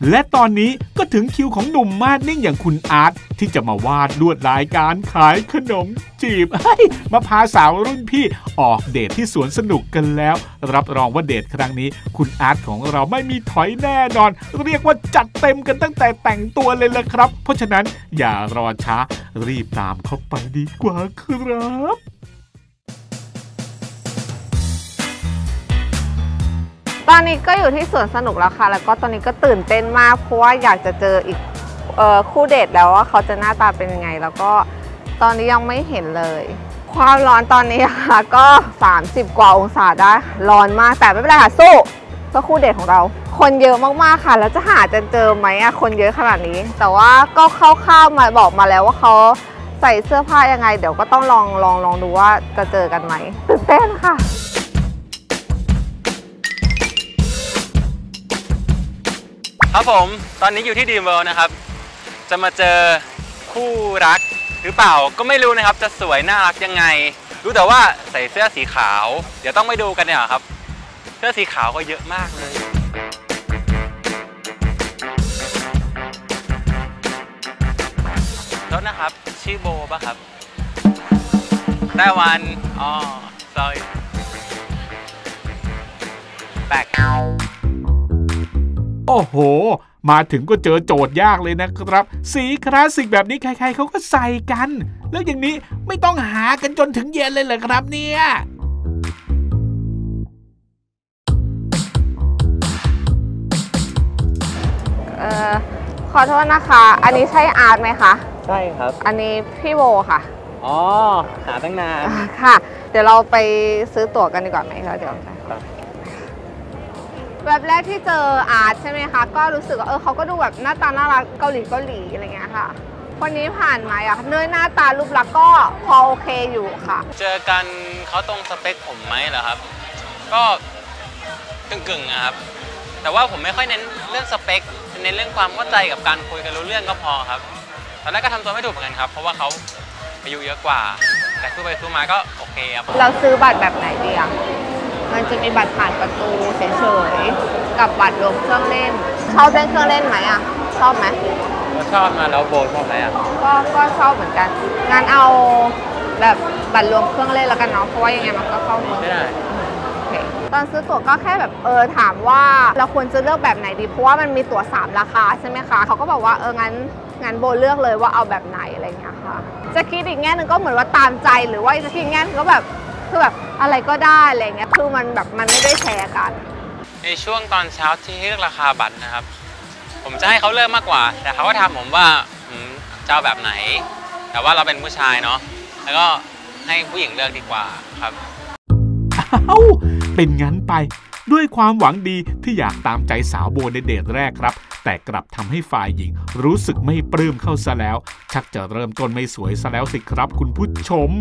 และตอนนี้ก็ถึงคิวของหนุ่มมาดนิ่งอย่างคุณอาร์ตที่จะมาวาดลวดลายการขายขนมจีบมาพาสาวรุ่นพี่ออกเดทที่สวนสนุกกันแล้วรับรองว่าเดทครั้งนี้คุณอาร์ตของเราไม่มีถอยแน่นอนเรียกว่าจัดเต็มกันตั้งแต่แต่งตัวเลยล่ะครับเพราะฉะนั้นอย่ารอช้ารีบตามเข้าไปดีกว่าครับตอนนี้ก็อยู่ที่สวนสนุกแล้วค่ะแล้วก็ตอนนี้ก็ตื่นเต้นมากเพราะว่าอยากจะเจออีกคู่เดทแล้วว่าเขาจะหน้าตาเป็นยังไงแล้วก็ตอนนี้ยังไม่เห็นเลยความร้อนตอนนี้ค่ะก็30 กว่าองศาได้ร้อนมากแต่ไม่เป็นไรค่ะสู้เพื่อคู่เดทของเราคนเยอะมากๆค่ะแล้วจะหาจะเจอไหมอะคนเยอะขนาดนี้แต่ว่าก็คร่าวๆมาบอกมาแล้วว่าเขาใส่เสื้อผ้ายังไงเดี๋ยวก็ต้องลองดูว่าจะเจอกันไหมตื่นเต้นค่ะครับผมตอนนี้อยู่ที่ดีมเวิลด์นะครับจะมาเจอคู่รักหรือเปล่าก็ไม่รู้นะครับจะสวยน่ารักยังไงรู้แต่ว่าใส่เสื้อสีขาวเดี๋ยวต้องไปดูกันเนี่ยครับเสื้อสีขาวก็เยอะมากเลยโทษนะครับชื่อโบป่ะครับไต้หวันอ๋อ sorry back โอ้โหมาถึงก็เจอโจทย์ยากเลยนะครับสีคลาสสิกแบบนี้ใครๆเขาก็ใส่กันแล้วอย่างนี้ไม่ต้องหากันจนถึงเย็นเลยเหรอครับเนี่ยขอโทษนะคะอันนี้ใช่อาร์ตไหมคะใช่ครับอันนี้พี่โบค่ะอ๋อหาตั้งนานค่ะเดี๋ยวเราไปซื้อตั๋วกันดีกว่าไหมคะเดี๋ยวแบบแรกที่เจออาร์ตใช่ไหมคะก็รู้สึกว่าเขาก็ดูแบบหน้าตาน่ารักเกาหลีอะไรเงี้ยค่ะคนนี้ผ่านมาอะเนื้อหน้าตารูปลักษณ์ก็พอโอเคอยู่ค่ะเจอกันเขาตรงสเปคผมไหมเหรอครับก็กึ่งนะครับแต่ว่าผมไม่ค่อยเน้นเรื่องสเปคเน้นเรื่องความเข้าใจกับการคุยกันรู้เรื่องก็พอครับตอนแรกก็ทำตัวไม่ถูกเหมือนกันครับเพราะว่าเขาอายุเยอะกว่าแต่สู้ไปสู้มาก็โอเคครับเราซื้อบัตรแบบไหนดีอะมันจะมีบัตรผ่านประตูเฉยๆกับบัตรรวมเครื่องเล่นชอบเล่นเครื่องเล่นไหมอะชอบไหมก็ชอบมาแล้วโบชอบไหมอะก็ชอบเหมือนกันงั้นเอาแบบบัตรรวมเครื่องเล่นแล้วกันเนาะเพราะว่ายังไงมันก็เข้ามือไม่ได้ตอนซื้อตั๋วก็แค่แบบถามว่าเราควรจะเลือกแบบไหนดีเพราะว่ามันมีตั๋ว3ราคาใช่ไหมคะเขาก็บอกว่างั้นโบเลือกเลยว่าเอาแบบไหนอะไรเงี้ยค่ะจะคิดอีกแง่นึงก็เหมือนว่าตามใจหรือว่าจะคิดแง่นึงก็แบบคือแบบอะไรก็ได้อะไรเงี้ยคือมันแบบมันไม่ได้แชร์กันในช่วงตอนเช้าที่เลือกราคาบัตรนะครับผมจะให้เขาเลือกมากกว่าแต่เขาก็ถามผมว่าจะเอาแบบไหนแต่ว่าเราเป็นผู้ชายเนาะแล้วก็ให้ผู้หญิงเลือกดีกว่าครับอ้าวเป็นงั้นไปด้วยความหวังดีที่อยากตามใจสาวโบในเดทแรกครับแต่กลับทำให้ฝ่ายหญิงรู้สึกไม่ปลื้มเข้าซะแล้วชักจะเริ่มต้นไม่สวยซะแล้วสิครับคุณผู้ชม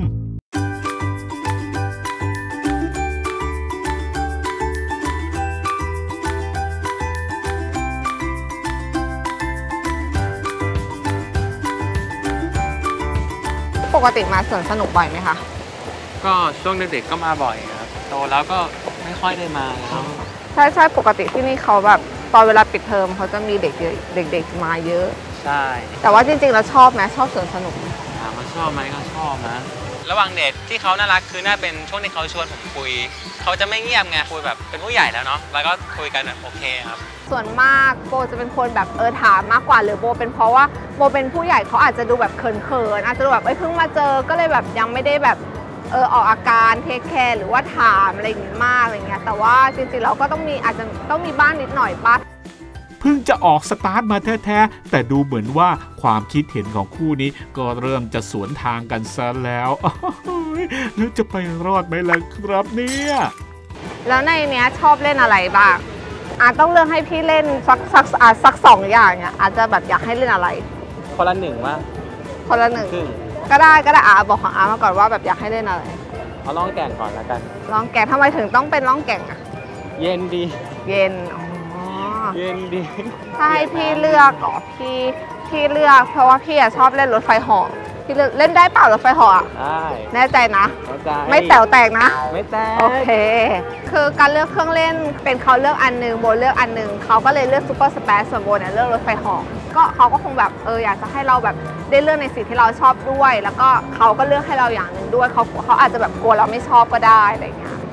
ปกติมาสวนสนุกบ่อยไหมคะก็ช่วงเด็กๆก็มาบ่อยครับโตแล้วก็ไม่ค่อยได้มาแล้วใช่ปกติที่นี่เขาแบบตอนเวลาปิดเทอมเขาจะมีเด็กมาเยอะใช่แต่ว่าจริงๆเราชอบไหมชอบสวนสนุกถามว่าชอบไหมก็ชอบนะระหว่างเดทที่เขาน่ารักคือน่าเป็นช่วงที่เขาชวนผมคุยเขาจะไม่เงียบไงคุยแบบเป็นผู้ใหญ่แล้วเนาะแล้วก็คุยกันแบบโอเคครับส่วนมากโบจะเป็นคนแบบถามมากกว่าหรือโบเป็นเพราะว่าโบเป็นผู้ใหญ่เขาอาจจะดูแบบเขินอาจจะดูแบบเพิ่งมาเจอก็เลยแบบยังไม่ได้แบบออกอาการเทคแคร์หรือว่าถามอะไรอย่างนี้มากอะไรเงี้ยแต่ว่าจริงๆเราก็ต้องมีอาจจะต้องมีบ้างนิดหน่อยป่ะเพิ่งจะออกสตาร์ทมาแท้ๆแต่ดูเหมือนว่าความคิดเห็นของคู่นี้ก็เริ่มจะสวนทางกันซะแล้วแล้วจะไปรอดไหมล่ะครับเนี่ยแล้วในเนี้ยชอบเล่นอะไรบ้างต้องเลือกให้พี่เล่นสัก2 อย่างเนี่ยอาจจะแบบอยากให้เล่นอะไรคนละ1ว่าคนละ1ก็ได้บอกของมาก่อนว่าแบบอยากให้เล่นอะไรเอาล่องแก่งก่อนแล้วกันล่องแก่งทำไมถึงต้องเป็นล่องแก่งอะเย็นดีเย็นเย็นดีถ้าให้พี่เลือกพี่เลือกเพราะว่าพี่ชอบเล่นรถไฟเหาะจพี่เล่นได้เปล่ารถไฟเหาะได้แน่ใจนะเข้าใจไม่แต๋วแตกนะไม่แตกโอเค คือการเลือกเครื่องเล่นเป็นเขาเลือกอันนึงโบเลือกอันนึงเขาก็เลยเลือกซูเปอร์สเปซส่วนโบเนี่ยเลือกรถไฟเหาะก็เขาก็คงแบบอยากจะให้เราแบบได้เลือกในสิ่งที่เราชอบด้วย แล้วก็เขาก็เลือกให้เราอย่างหนึ่งด้วยเขาอาจจะแบบกลัวเราไม่ชอบก็ได้อะไรอย่างเงี้ย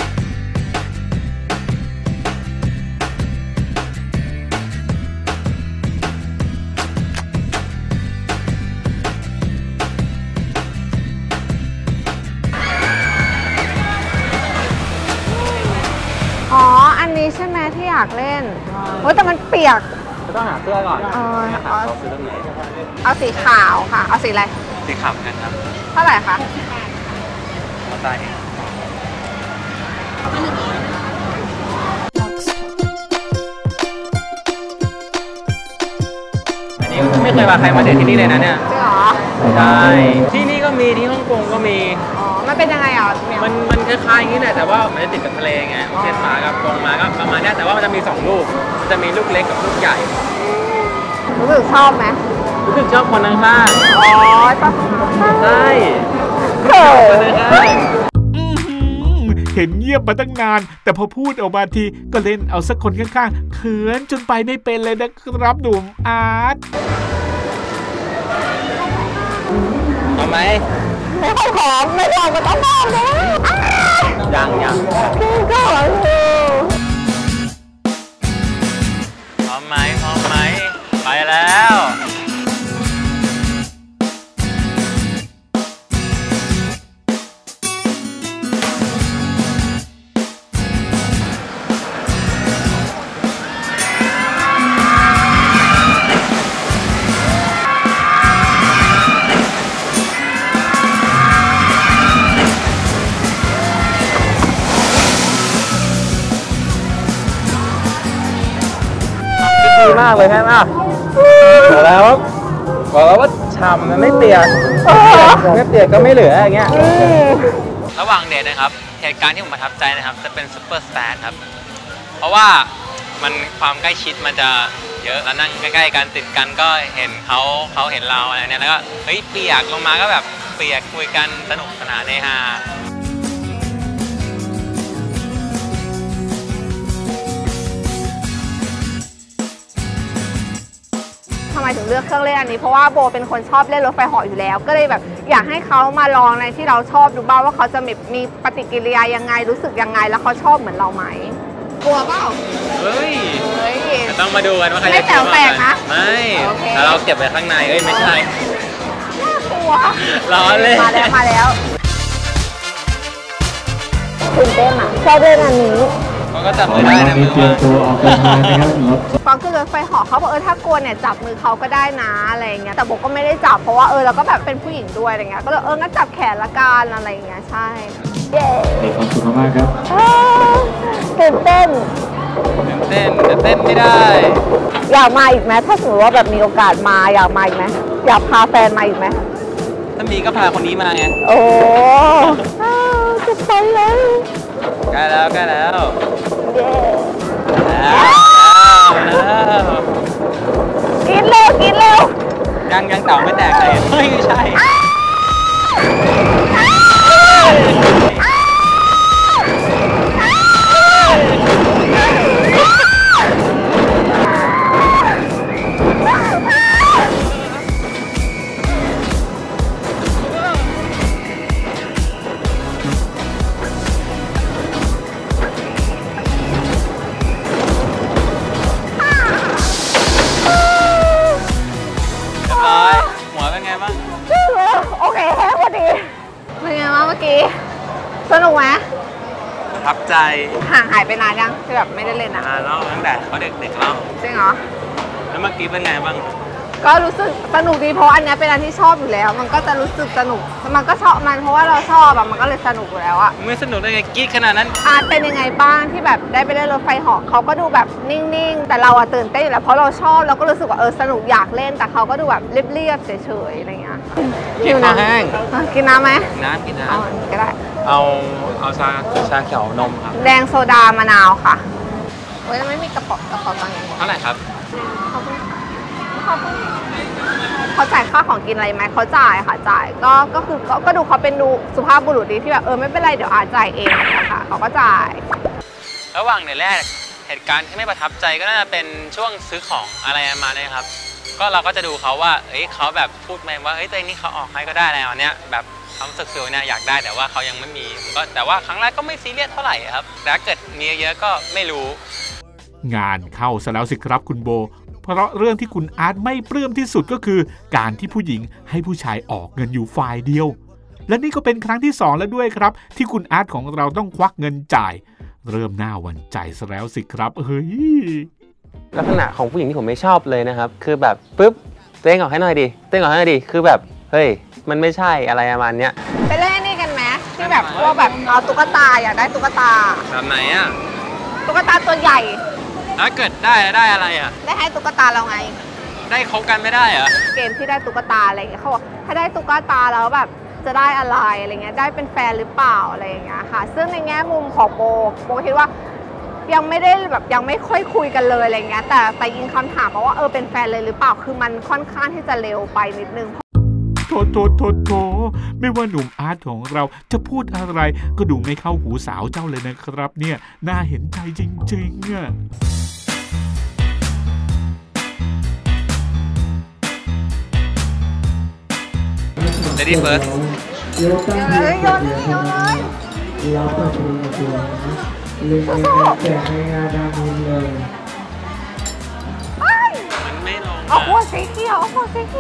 อ๋ออันนี้ใช่ไหมที่อยากเล่นโอ้แต่มันเปียกต้องหาเสื้อก่อนเอาสีขาวค่ะเอาสีอะไรสีขาวกันครับเท่าไหร่คะมาตายอันนี้ไม่เคยพาใครมาเดทที่นี่เลยนะเนี่ยจริงเหรอใช่ที่นี่ก็มีที่ฮ่องกงก็มีอ๋อมันเป็นยังไงอ่ะมันคล้ายๆอย่างนี้แหละแต่ว่ามันจะติดกับทะเลไงเช่นมากับกงมาก็ประมาณนี้แต่ว่ามันจะมี2ลูกจะมีลูกเล็กกับลูกใหญ่รู้สึกชอบไหมรู้สึกชอบคนข้างๆอ๋อใช่เขินเห็นเงียบมาตั้งนานแต่พอพูดออกมาทีก็เล่นเอาสักคนข้างๆเขินจนไปไม่เป็นเลยนะครับหนุ่มอาร์ตเอาไหมไม่ค่อยขอไม่ลองก็ต้องลองเลยยังพี่ก็พร้อมไหมไปแล้วดีมากเลยใช่ไหมบอกแล้วว่าฉ่ำมันไม่เปียกก็ไม่เหลืออย่างเงี้ยระหว่างเดทนะครับเหตุการณ์ที่ผมประทับใจนะครับจะเป็นซุปเปอร์สตาร์ครับเพราะว่ามันความใกล้ชิดมันจะเยอะแล้วนั่งใกล้ๆกันติดกันก็เห็นเขาเห็นเราอะไรเนี่ยแล้วก็เฮ้ยเปียกลงมาก็แบบเปียกคุยกันสนุกสนานเฮฮาทำไมถึงเลือกเครื่องเล่นอันนี้เพราะว่าโบเป็นคนชอบเล่นรถไฟเหาะอยู่แล้วก็เลยแบบอยากให้เขามาลองในที่เราชอบดูบ้างว่าเขาจะมีปฏิกิริยายังไงรู้สึกยังไงแล้วเขาชอบเหมือนเราไหมกลัวเปล่าเฮ้ยต้องมาดูกันว่าใครไม่แต๋วแตกนะไม่แต่เราเก็บไว้ข้างในไม่ใช่น่ากลัวร้อนเลยมาแล้วตื่นเต้นอ่ะชอบเล่นอันนี้เขาก็จับมือได้นะมือฟังขึ้นรถไฟเหาะเขาบอกถ้ากลัวเนี่ยจับมือเขาก็ได้นะอะไรเงี้ยแต่โบก็ไม่ได้จับเพราะว่าเราก็แบบเป็นผู้หญิงด้วยอะไรเงี้ยก็เลยงั้นจับแขนละกันอะไรเงี้ยใช่เย้มีความสุขมากครับตื่นเต้นไม่ได้อยากมาอีกไหมถ้าสมมติว่าแบบมีโอกาสมาอยากมาอีกไหมอยากพาแฟนมาอีกไหมถ้ามีก็พาคนนี้มาไงโอ้จะไปแล้วใกล้แล้วเย้แล้วกินเร็วยังเต่าไม่แตกเลยไม่ใช่หัวเป็นไงบ้างโอเคพอดีเป็นไงบ้างเมื่อกี้สนุกไหมประทับใจห่างหายไปนานยังที่แบบไม่ได้เล่นนานแล้วตั้งแต่เขาเด็กๆแล้วจริงเหรอแล้วเมื่อกี้เป็นไงบ้างก็รู้สึกสนุกดีเพราะอันนี้เป็นอันที่ชอบอยู่แล้วมันก็จะรู้สึกสนุกมันก็ชอบมันเพราะว่าเราชอบมันก็เลยสนุกอยู่แล้วอะไม่สนุกได้ไงกิ๊กขนาดนั้นเป็นยังไงบ้างที่แบบได้ไปเล่นรถไฟเหาะเขาก็ดูแบบนิ่งๆแต่เราตื่นเต้นอยู่แล้วเพราะเราชอบเราก็รู้สึกว่าสนุกอยากเล่นแต่เขาก็ดูแบบเรียบๆเฉยๆอะไรเงี้ยกินน้ำแห้งกินน้ำไหมกินน้ำก็ได้เอาชาเขียวนมครับแดงโซดามะนาวค่ะเว้ยไม่มีกระเป๋าตังค์เท่าไหร่ครับขอบคุณเขาจ่ายค่าของกินอะไรไหมเขาจ่ายค่ะจ่ายก็คือก็ดูเขาเป็นดูสุภาพบุรุษดีที่แบบไม่เป็นไรเดี๋ยวอาจ่ายเองนะคะเขาก็จ่ายระหว่างในแรกเหตุการณ์ที่ไม่ประทับใจก็น่าจะเป็นช่วงซื้อของอะไรมาเนี่ยครับก็เราก็จะดูเขาว่าเขาแบบพูดมาว่าตัวเองนี่เขาออกให้ก็ได้แล้วเนี้ยแบบความรู้สึกฟิลเนี่ยอยากได้แต่ว่าเขายังไม่มีก็แต่ว่าครั้งแรกก็ไม่ซีเรียสเท่าไหร่ครับแต่ถ้าเกิดมีเยอะก็ไม่รู้งานเข้าซะแล้วสิครับคุณโบเพราะเรื่องที่คุณอาร์ตไม่ปลื้มที่สุดก็คือการที่ผู้หญิงให้ผู้ชายออกเงินอยู่ฝ่ายเดียวและนี่ก็เป็นครั้งที่2แล้วด้วยครับที่คุณอาร์ตของเราต้องควักเงินจ่ายเริ่มหน้าหวั่นใจซะแล้วสิครับเฮ้ยลักษณะของผู้หญิงที่ผมไม่ชอบเลยนะครับคือแบบปุ๊บเต้นออกให้หน่อยดิเต้นออกให้หน่อยดิคือแบบเฮ้ยมันไม่ใช่อะไรประมาณเนี้ยไปเล่นนี่กันไหมที่แบบพวกแบบเอาตุ๊กตาอยากได้ตุ๊กตาแบบไหนอ่ะตุ๊กตาตัวใหญ่ถ้าเกิดได้อะไรอ่ะได้ให้ตุ๊กตาเราไงได้คบกันไม่ได้เหรอเกมที่ได้ตุ๊กตาอะไรอย่างเงี้ยเขาบอกถ้าได้ตุ๊กตาแล้วแบบจะได้อะไรเงี้ยได้เป็นแฟนหรือเปล่าอะไรอย่างเงี้ยค่ะซึ่งในแง่มุมของโบคิดว่ายังไม่ได้แบบยังไม่ค่อยคุยกันเลยอะไรเงี้ยแต่ยิงคำถามมาว่าเป็นแฟนเลยหรือเปล่าคือมันค่อนข้างที่จะเร็วไปนิดนึงโถไม่ว่าหนุ่มอาร์ตของเราจะพูดอะไรก็ดูไม่เข้าหูสาวเจ้าเลยนะครับเนี่ยน่าเห็นใจจริงๆอ่ะ Lady first โยนเลยมันไม่ลงเอาหัวสีเขียว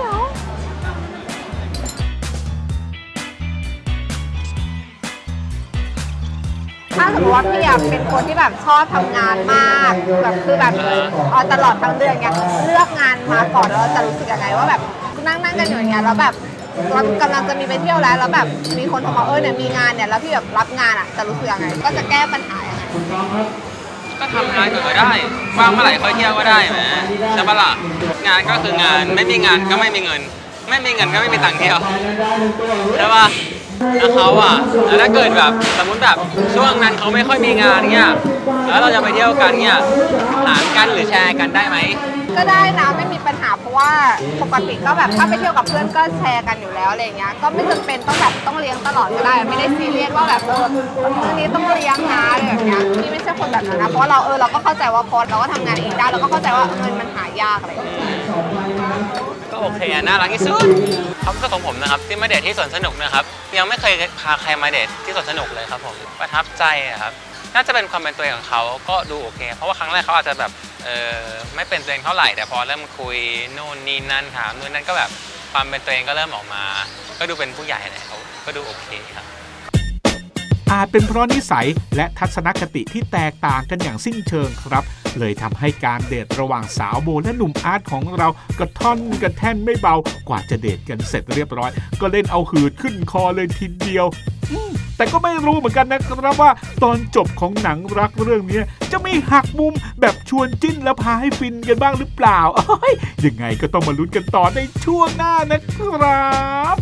ถ้าสมมติว่าพี่อยากเป็นคนที่แบบชอบทำงานมากแบบคือแบบตลอดทั้งเดือนเงี้ยเลือกงานมาก่อนแล้วจะรู้สึกยังไงว่าแบบนั่งกันอยู่อย่างเงี้ยแล้วแบบเรากำลังจะมีไปเที่ยวแล้วแบบมีคนโทรมาเนี่ยมีงานเนี่ยแล้วพี่แบบรับงานจะรู้สึกยังไงก็จะแก้ปัญหายังไงก็ทำงานก่อนก็ได้ว่างเมื่อไหร่ค่อยเที่ยวก็ได้แหมใช่ปะล่ะงานก็คืองานไม่มีงานก็ไม่มีเงินไม่มีเงินก็ไม่มีตังค์เที่ยวใช่ปะแล้วเขาแล้วถ้าเกิดแบบสมมติแบบช่วงนั้นเขาไม่ค่อยมีงานเงี้ยแล้วเราจะไปเที่ยวกันเงี้ยหารกันหรือแชร์กันได้ไหมก็ได้นะไม่มีปัญหาเพราะว่าปกติก็แบบถ้าไปเที่ยวกับเพื่อนก็แชร์กันอยู่แล้วอะไรเงี้ยก็ไม่จำเป็นต้องแบบต้องเลี้ยงตลอดก็ได้ไม่ได้ซีเรียสว่าแบบมื้อนี้ต้องเลี้ยงนะอะไรแบบเนี้ยนี่ไม่ใช่คนแบบนั้นนะเพราะเราก็เข้าใจว่าพอเราก็ทำงานเองได้เราก็เข้าใจว่าเงินมันหายากอะไรอย่างเงี้ยก็โอเคน่ารักที่สุดความรู้สึกของผมนะครับที่มาเดทที่สวนสนุกนะครับยังไม่เคยพาใครมาเดทที่สวนสนุกเลยครับผมประทับใจครับน่าจะเป็นความเป็นตัวเองของเขาก็ดูโอเคเพราะว่าครั้งแรกเขาอาจจะแบบไม่เป็นตัวเองเท่าไหร่แต่พอเริ่มคุยโน่นนี่นั่นถามนู่นนั่นก็แบบความเป็นตัวเองก็เริ่มออกมาก็ดูเป็นผู้ใหญ่แล้วก็ดูโอเคครับอาจเป็นเพราะนิสัยและทัศนคติที่แตกต่างกันอย่างสิ้นเชิงครับเลยทำให้การเดทระหว่างสาวโบและหนุ่มอาร์ตของเรากระท่อนกระแท่นไม่เบากว่าจะเดทกันเสร็จเรียบร้อยก็เล่นเอาหืดขึ้นคอเลยทีเดียวแต่ก็ไม่รู้เหมือนกันนะครับว่าตอนจบของหนังรักเรื่องนี้จะมีหักมุมแบบชวนจิ้นแล้วพาให้ฟินกันบ้างหรือเปล่ายังไงก็ต้องมาลุ้นกันต่อในช่วงหน้านะครับ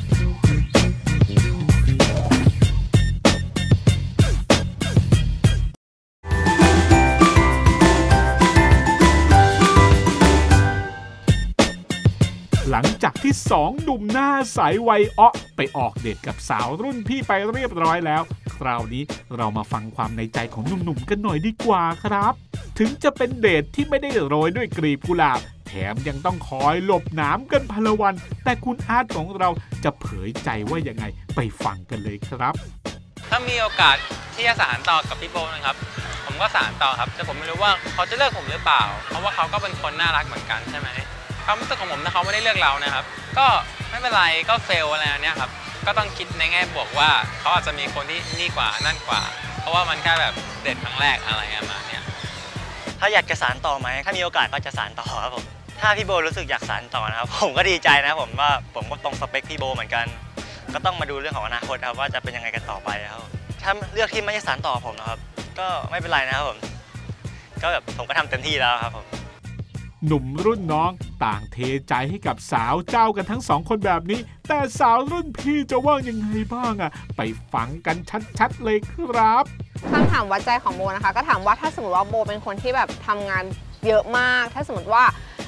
หลังจากที่2หนุ่มหน้าใสวัยไปออกเดทกับสาวรุ่นพี่ไปเรียบร้อยแล้วคราวนี้เรามาฟังความในใจของหนุ่มๆกันหน่อยดีกว่าครับถึงจะเป็นเดทที่ไม่ได้โรยด้วยกลีบกุหลาบแถมยังต้องคอยหลบหนามกันพลวันแต่คุณอาร์ตของเราจะเผยใจว่ายังไงไปฟังกันเลยครับถ้ามีโอกาสที่จะสานต่อกับพี่โบนะครับผมก็สานต่อครับแต่ผมไม่รู้ว่าเขาจะเลือกผมหรือเปล่าเพราะว่าเขาก็เป็นคนน่ารักเหมือนกันใช่ไหมความรู้สึกของผมถ้าเขาไม่ได้เลือกเรานะครับก็ไม่เป็นไรก็เฟลอะไรเนี่ยครับก็ต้องคิดในแง่บวกว่าเขาอาจจะมีคนที่นี่กว่านั่นกว่าเพราะว่ามันแค่แบบเดทครั้งแรกอะไรมาเนี่ยถ้าอยากจะสานต่อไหมถ้ามีโอกาสก็จะสานต่อครับผมถ้าพี่โบรู้สึกอยากสานต่อนะครับผมก็ดีใจนะผมว่าผมก็ตรงสเปคพี่โบเหมือนกันก็ต้องมาดูเรื่องของอนาคตครับว่าจะเป็นยังไงกันต่อไปครับถ้าเลือกที่ไม่จะสานต่อผมนะครับก็ไม่เป็นไรนะครับผมก็แบบผมก็ทำเต็มที่แล้วครับผมหนุ่มรุ่นน้องต่างเทใจให้กับสาวเจ้ากันทั้ง2คนแบบนี้แต่สาวรุ่นพี่จะว่ายังไงบ้างไปฟังกันชัดๆเลยครับคำถามวัดใจของโบนะคะก็ถามว่าถ้าสมมติว่าโบเป็นคนที่แบบทำงานเยอะมากถ้าสมมติว่า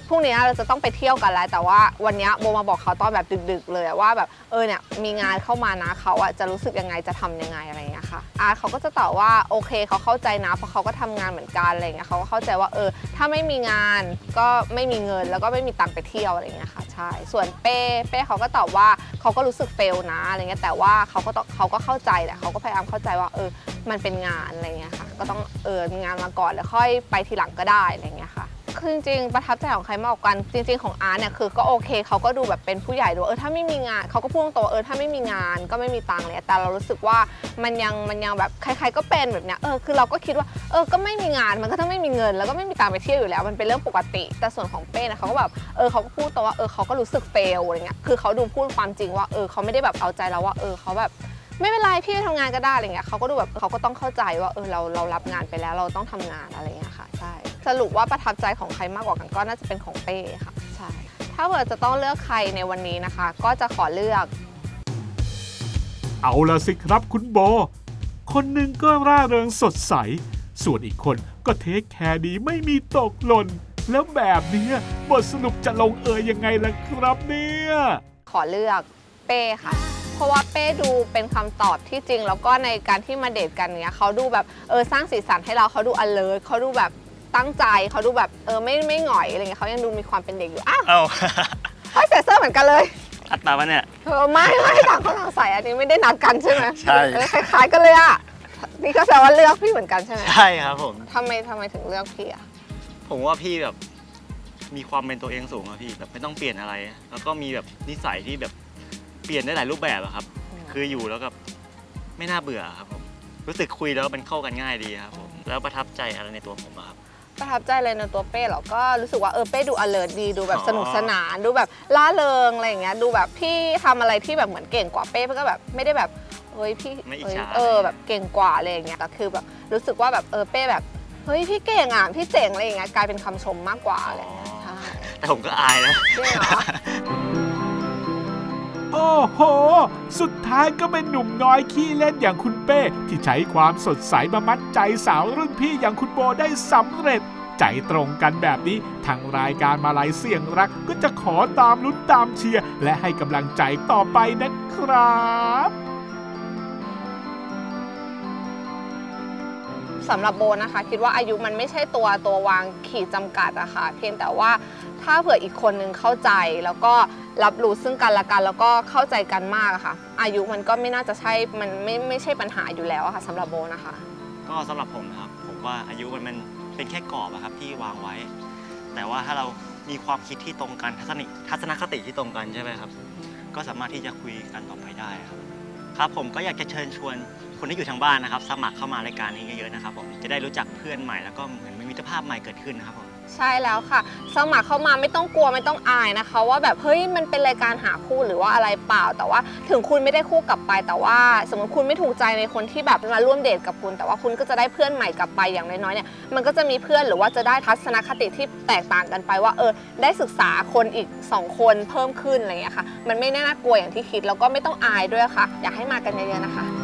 พรุ่งนี้เราจะต้องไปเที่ยวกันแล้วแต่ว่าวันนี้โบมาบอกเขาตอนแบบดึกๆเลยว่าแบบเนี่ยมีงานเข้ามานะเขาจะรู้สึกยังไงจะทำยังไงอะไรอย่างเงี้ยค่ะเขาก็จะตอบว่าโอเคเขาเข้าใจนะเพราะเขาก็ทำงานเหมือนกันอะไรเงี้ยเขาก็เข้าใจว่าถ้าไม่มีงานก็ไม่มีเงินแล้วก็ไม่มีตังค์ไปเที่ยวอะไรเงี้ยค่ะใช่ส่วนเป้เขาก็ตอบว่าเขาก็รู้สึกเฟลนะอะไรเงี้ยแต่ว่าเขาก็เข้าใจแหละเขาก็พยายามเข้าใจว่ามันเป็นงานอะไรเงี้ยค่ะก็ต้องงานมาก่อนแล้วค่อยไปทีหลังก็ได้อะไรเงี้ยค่ะคือจริงๆประทับใจของใครมากกว่ากันจริงๆของอาร์ตเนี่ยคือก็โอเคเขาก็ดูแบบเป็นผู้ใหญ่ดูถ้าไม่มีงานเขาก็พูดตรงๆถ้าไม่มีงานก็ไม่มีตังค์เลยแต่เรารู้สึกว่ามันยังแบบใครๆก็เป็นแบบเนี้ยคือเราก็คิดว่าก็ไม่มีงานมันก็ต้องไม่มีเงินแล้วก็ไม่มีตังค์ไปเที่ยวอยู่แล้วมันเป็นเรื่องปกติแต่ส่วนของเป้นะเขาก็แบบเขาก็พูดตรงว่าเขาก็รู้สึกเฟลอะไรเงี้ยคือเขาดูพูดความจริงว่าเขาไม่ได้แบบเอาใจเราว่าเขาแบบไม่เป็นไรพี่ไปทำงานก็ได้อะไรเงี้ยเขาก็ดูแบบเขาก็ต้องเข้าใจว่าเรารับงานไปแล้วเราต้องทำงานอะไรเงี้ยค่ะใช่สรุปว่าประทับใจของใครมากกว่ากันก็น่าจะเป็นของเป้ค่ะใช่ถ้าเกิดจะต้องเลือกใครในวันนี้นะคะก็จะขอเลือกเอาละสิครับคุณโบคนหนึ่งก็ร่าเริงสดใสส่วนอีกคนก็เทคแคร์ดีไม่มีตกหล่นแล้วแบบนี้บทสรุปจะลงยังไงล่ะครับเนี่ยขอเลือกเป้ค่ะเพราะว่าเป้ดูเป็นคำตอบที่จริงแล้วก็ในการที่มาเดทกันเนี้ยเขาดูแบบสร้างสีสันให้เราเขาดู alert เขาดูแบบตั้งใจเขาดูแบบไม่หงอยอะไรเงี้ยเขายังดูมีความเป็นเด็กอยู่อ้าวใส่เสื้อเหมือนกันเลยอัดมาปะเนี่ยไม่ต่างคนต่างใส่อันนี้ไม่ได้นัดกันใช่ไหมใช่คล้ายๆกันเลยอ่ะนี่ก็แปลว่าเลือกพี่เหมือนกันใช่ไหมใช่ครับผมทำไมถึงเลือกพี่อ่ะผมว่าพี่แบบมีความเป็นตัวเองสูงอะพี่แบบไม่ต้องเปลี่ยนอะไรแล้วก็มีแบบนิสัยที่แบบเปลี่ยนได้หลายรูปแบบอะครับคืออยู่แล้วกับไม่น่าเบื่อครับผมรู้สึกคุยแล้วมันเข้ากันง่ายดีครับผมแล้วประทับใจอะไรในตัวผมครับประทับใจเลยในตัวเป้หรอก็รู้สึกว่าเป้ดู alert ดีดูแบบสนุกสนานดูแบบล่าเริงอะไรอย่างเงี้ยดูแบบพี่ทำอะไรที่แบบเหมือนเก่งกว่าเป้ก็แบบไม่ได้แบบพี่แบบเก่งกว่าอะไรอย่างเงี้ยแต่คือแบบรู้สึกว่าแบบเป้แบบเฮ้ยพี่เก่งอ่ะพี่เจ๋งอะไรอย่างเงี้ยกลายเป็นคำชมมากกว่าอะไรอย่างเงี้ยใช่แต่ผมก็อายนะใช่เหรอโอ้โหสุดท้ายก็เป็นหนุ่มน้อยขี้เล่นอย่างคุณเป้ที่ใช้ความสดใสมามัดใจสาวรุ่นพี่อย่างคุณโบได้สำเร็จใจตรงกันแบบนี้ทางรายการมาลัยเสียงรักก็จะขอตามลุ้นตามเชียร์และให้กำลังใจต่อไปนะครับสำหรับโบนะคะคิดว่าอายุมันไม่ใช่ตัววางขีดจำกัดอะค่ะเพียงแต่ว่าถ้าเผื่ออีกคนนึงเข้าใจแล้วก็รับรู้ซึ่งกันและกันแล้วก็เข้าใจกันมากอะค่ะอายุมันก็ไม่น่าจะใช่มันไม่ใช่ปัญหาอยู่แล้วอะค่ะสำหรับโบนะคะก็สำหรับผมนะครับผมว่าอายุมันเป็นแค่กรอบอะครับที่วางไว้แต่ว่าถ้าเรามีความคิดที่ตรงกันทัศนคติที่ตรงกันใช่ไหมครับก็สามารถที่จะคุยกันต่อไปได้ครับผมก็อยากจะเชิญชวนคนที่อยู่ทางบ้านนะครับสมัครเข้ามารายการนี้เยอะๆนะครับผมจะได้รู้จักเพื่อนใหม่แล้วก็เหมือนมีมิตรภาพใหม่เกิดขึ้นนะครับผมใช่แล้วค่ะสมัครเข้ามาไม่ต้องกลัวไม่ต้องอายนะคะว่าแบบเฮ้ยมันเป็นรายการหาคู่หรือว่าอะไรเปล่าแต่ว่าถึงคุณไม่ได้คู่กลับไปแต่ว่าสมมติคุณไม่ถูกใจในคนที่แบบมาร่วมเดทกับคุณแต่ว่าคุณก็จะได้เพื่อนใหม่กลับไปอย่างน้อยๆเนี่ยมันก็จะมีเพื่อนหรือว่าจะได้ทัศนคติที่แตกต่างกันไปว่าได้ศึกษาคนอีก2คนเพิ่มขึ้นอะไรอย่างเงี้ยค่ะมันไม่น่ากลัวอย่างที่คิดแล้วก็ไม่ต้องอายด้วยค่ะอยากให้มากันเยอะๆนะคะ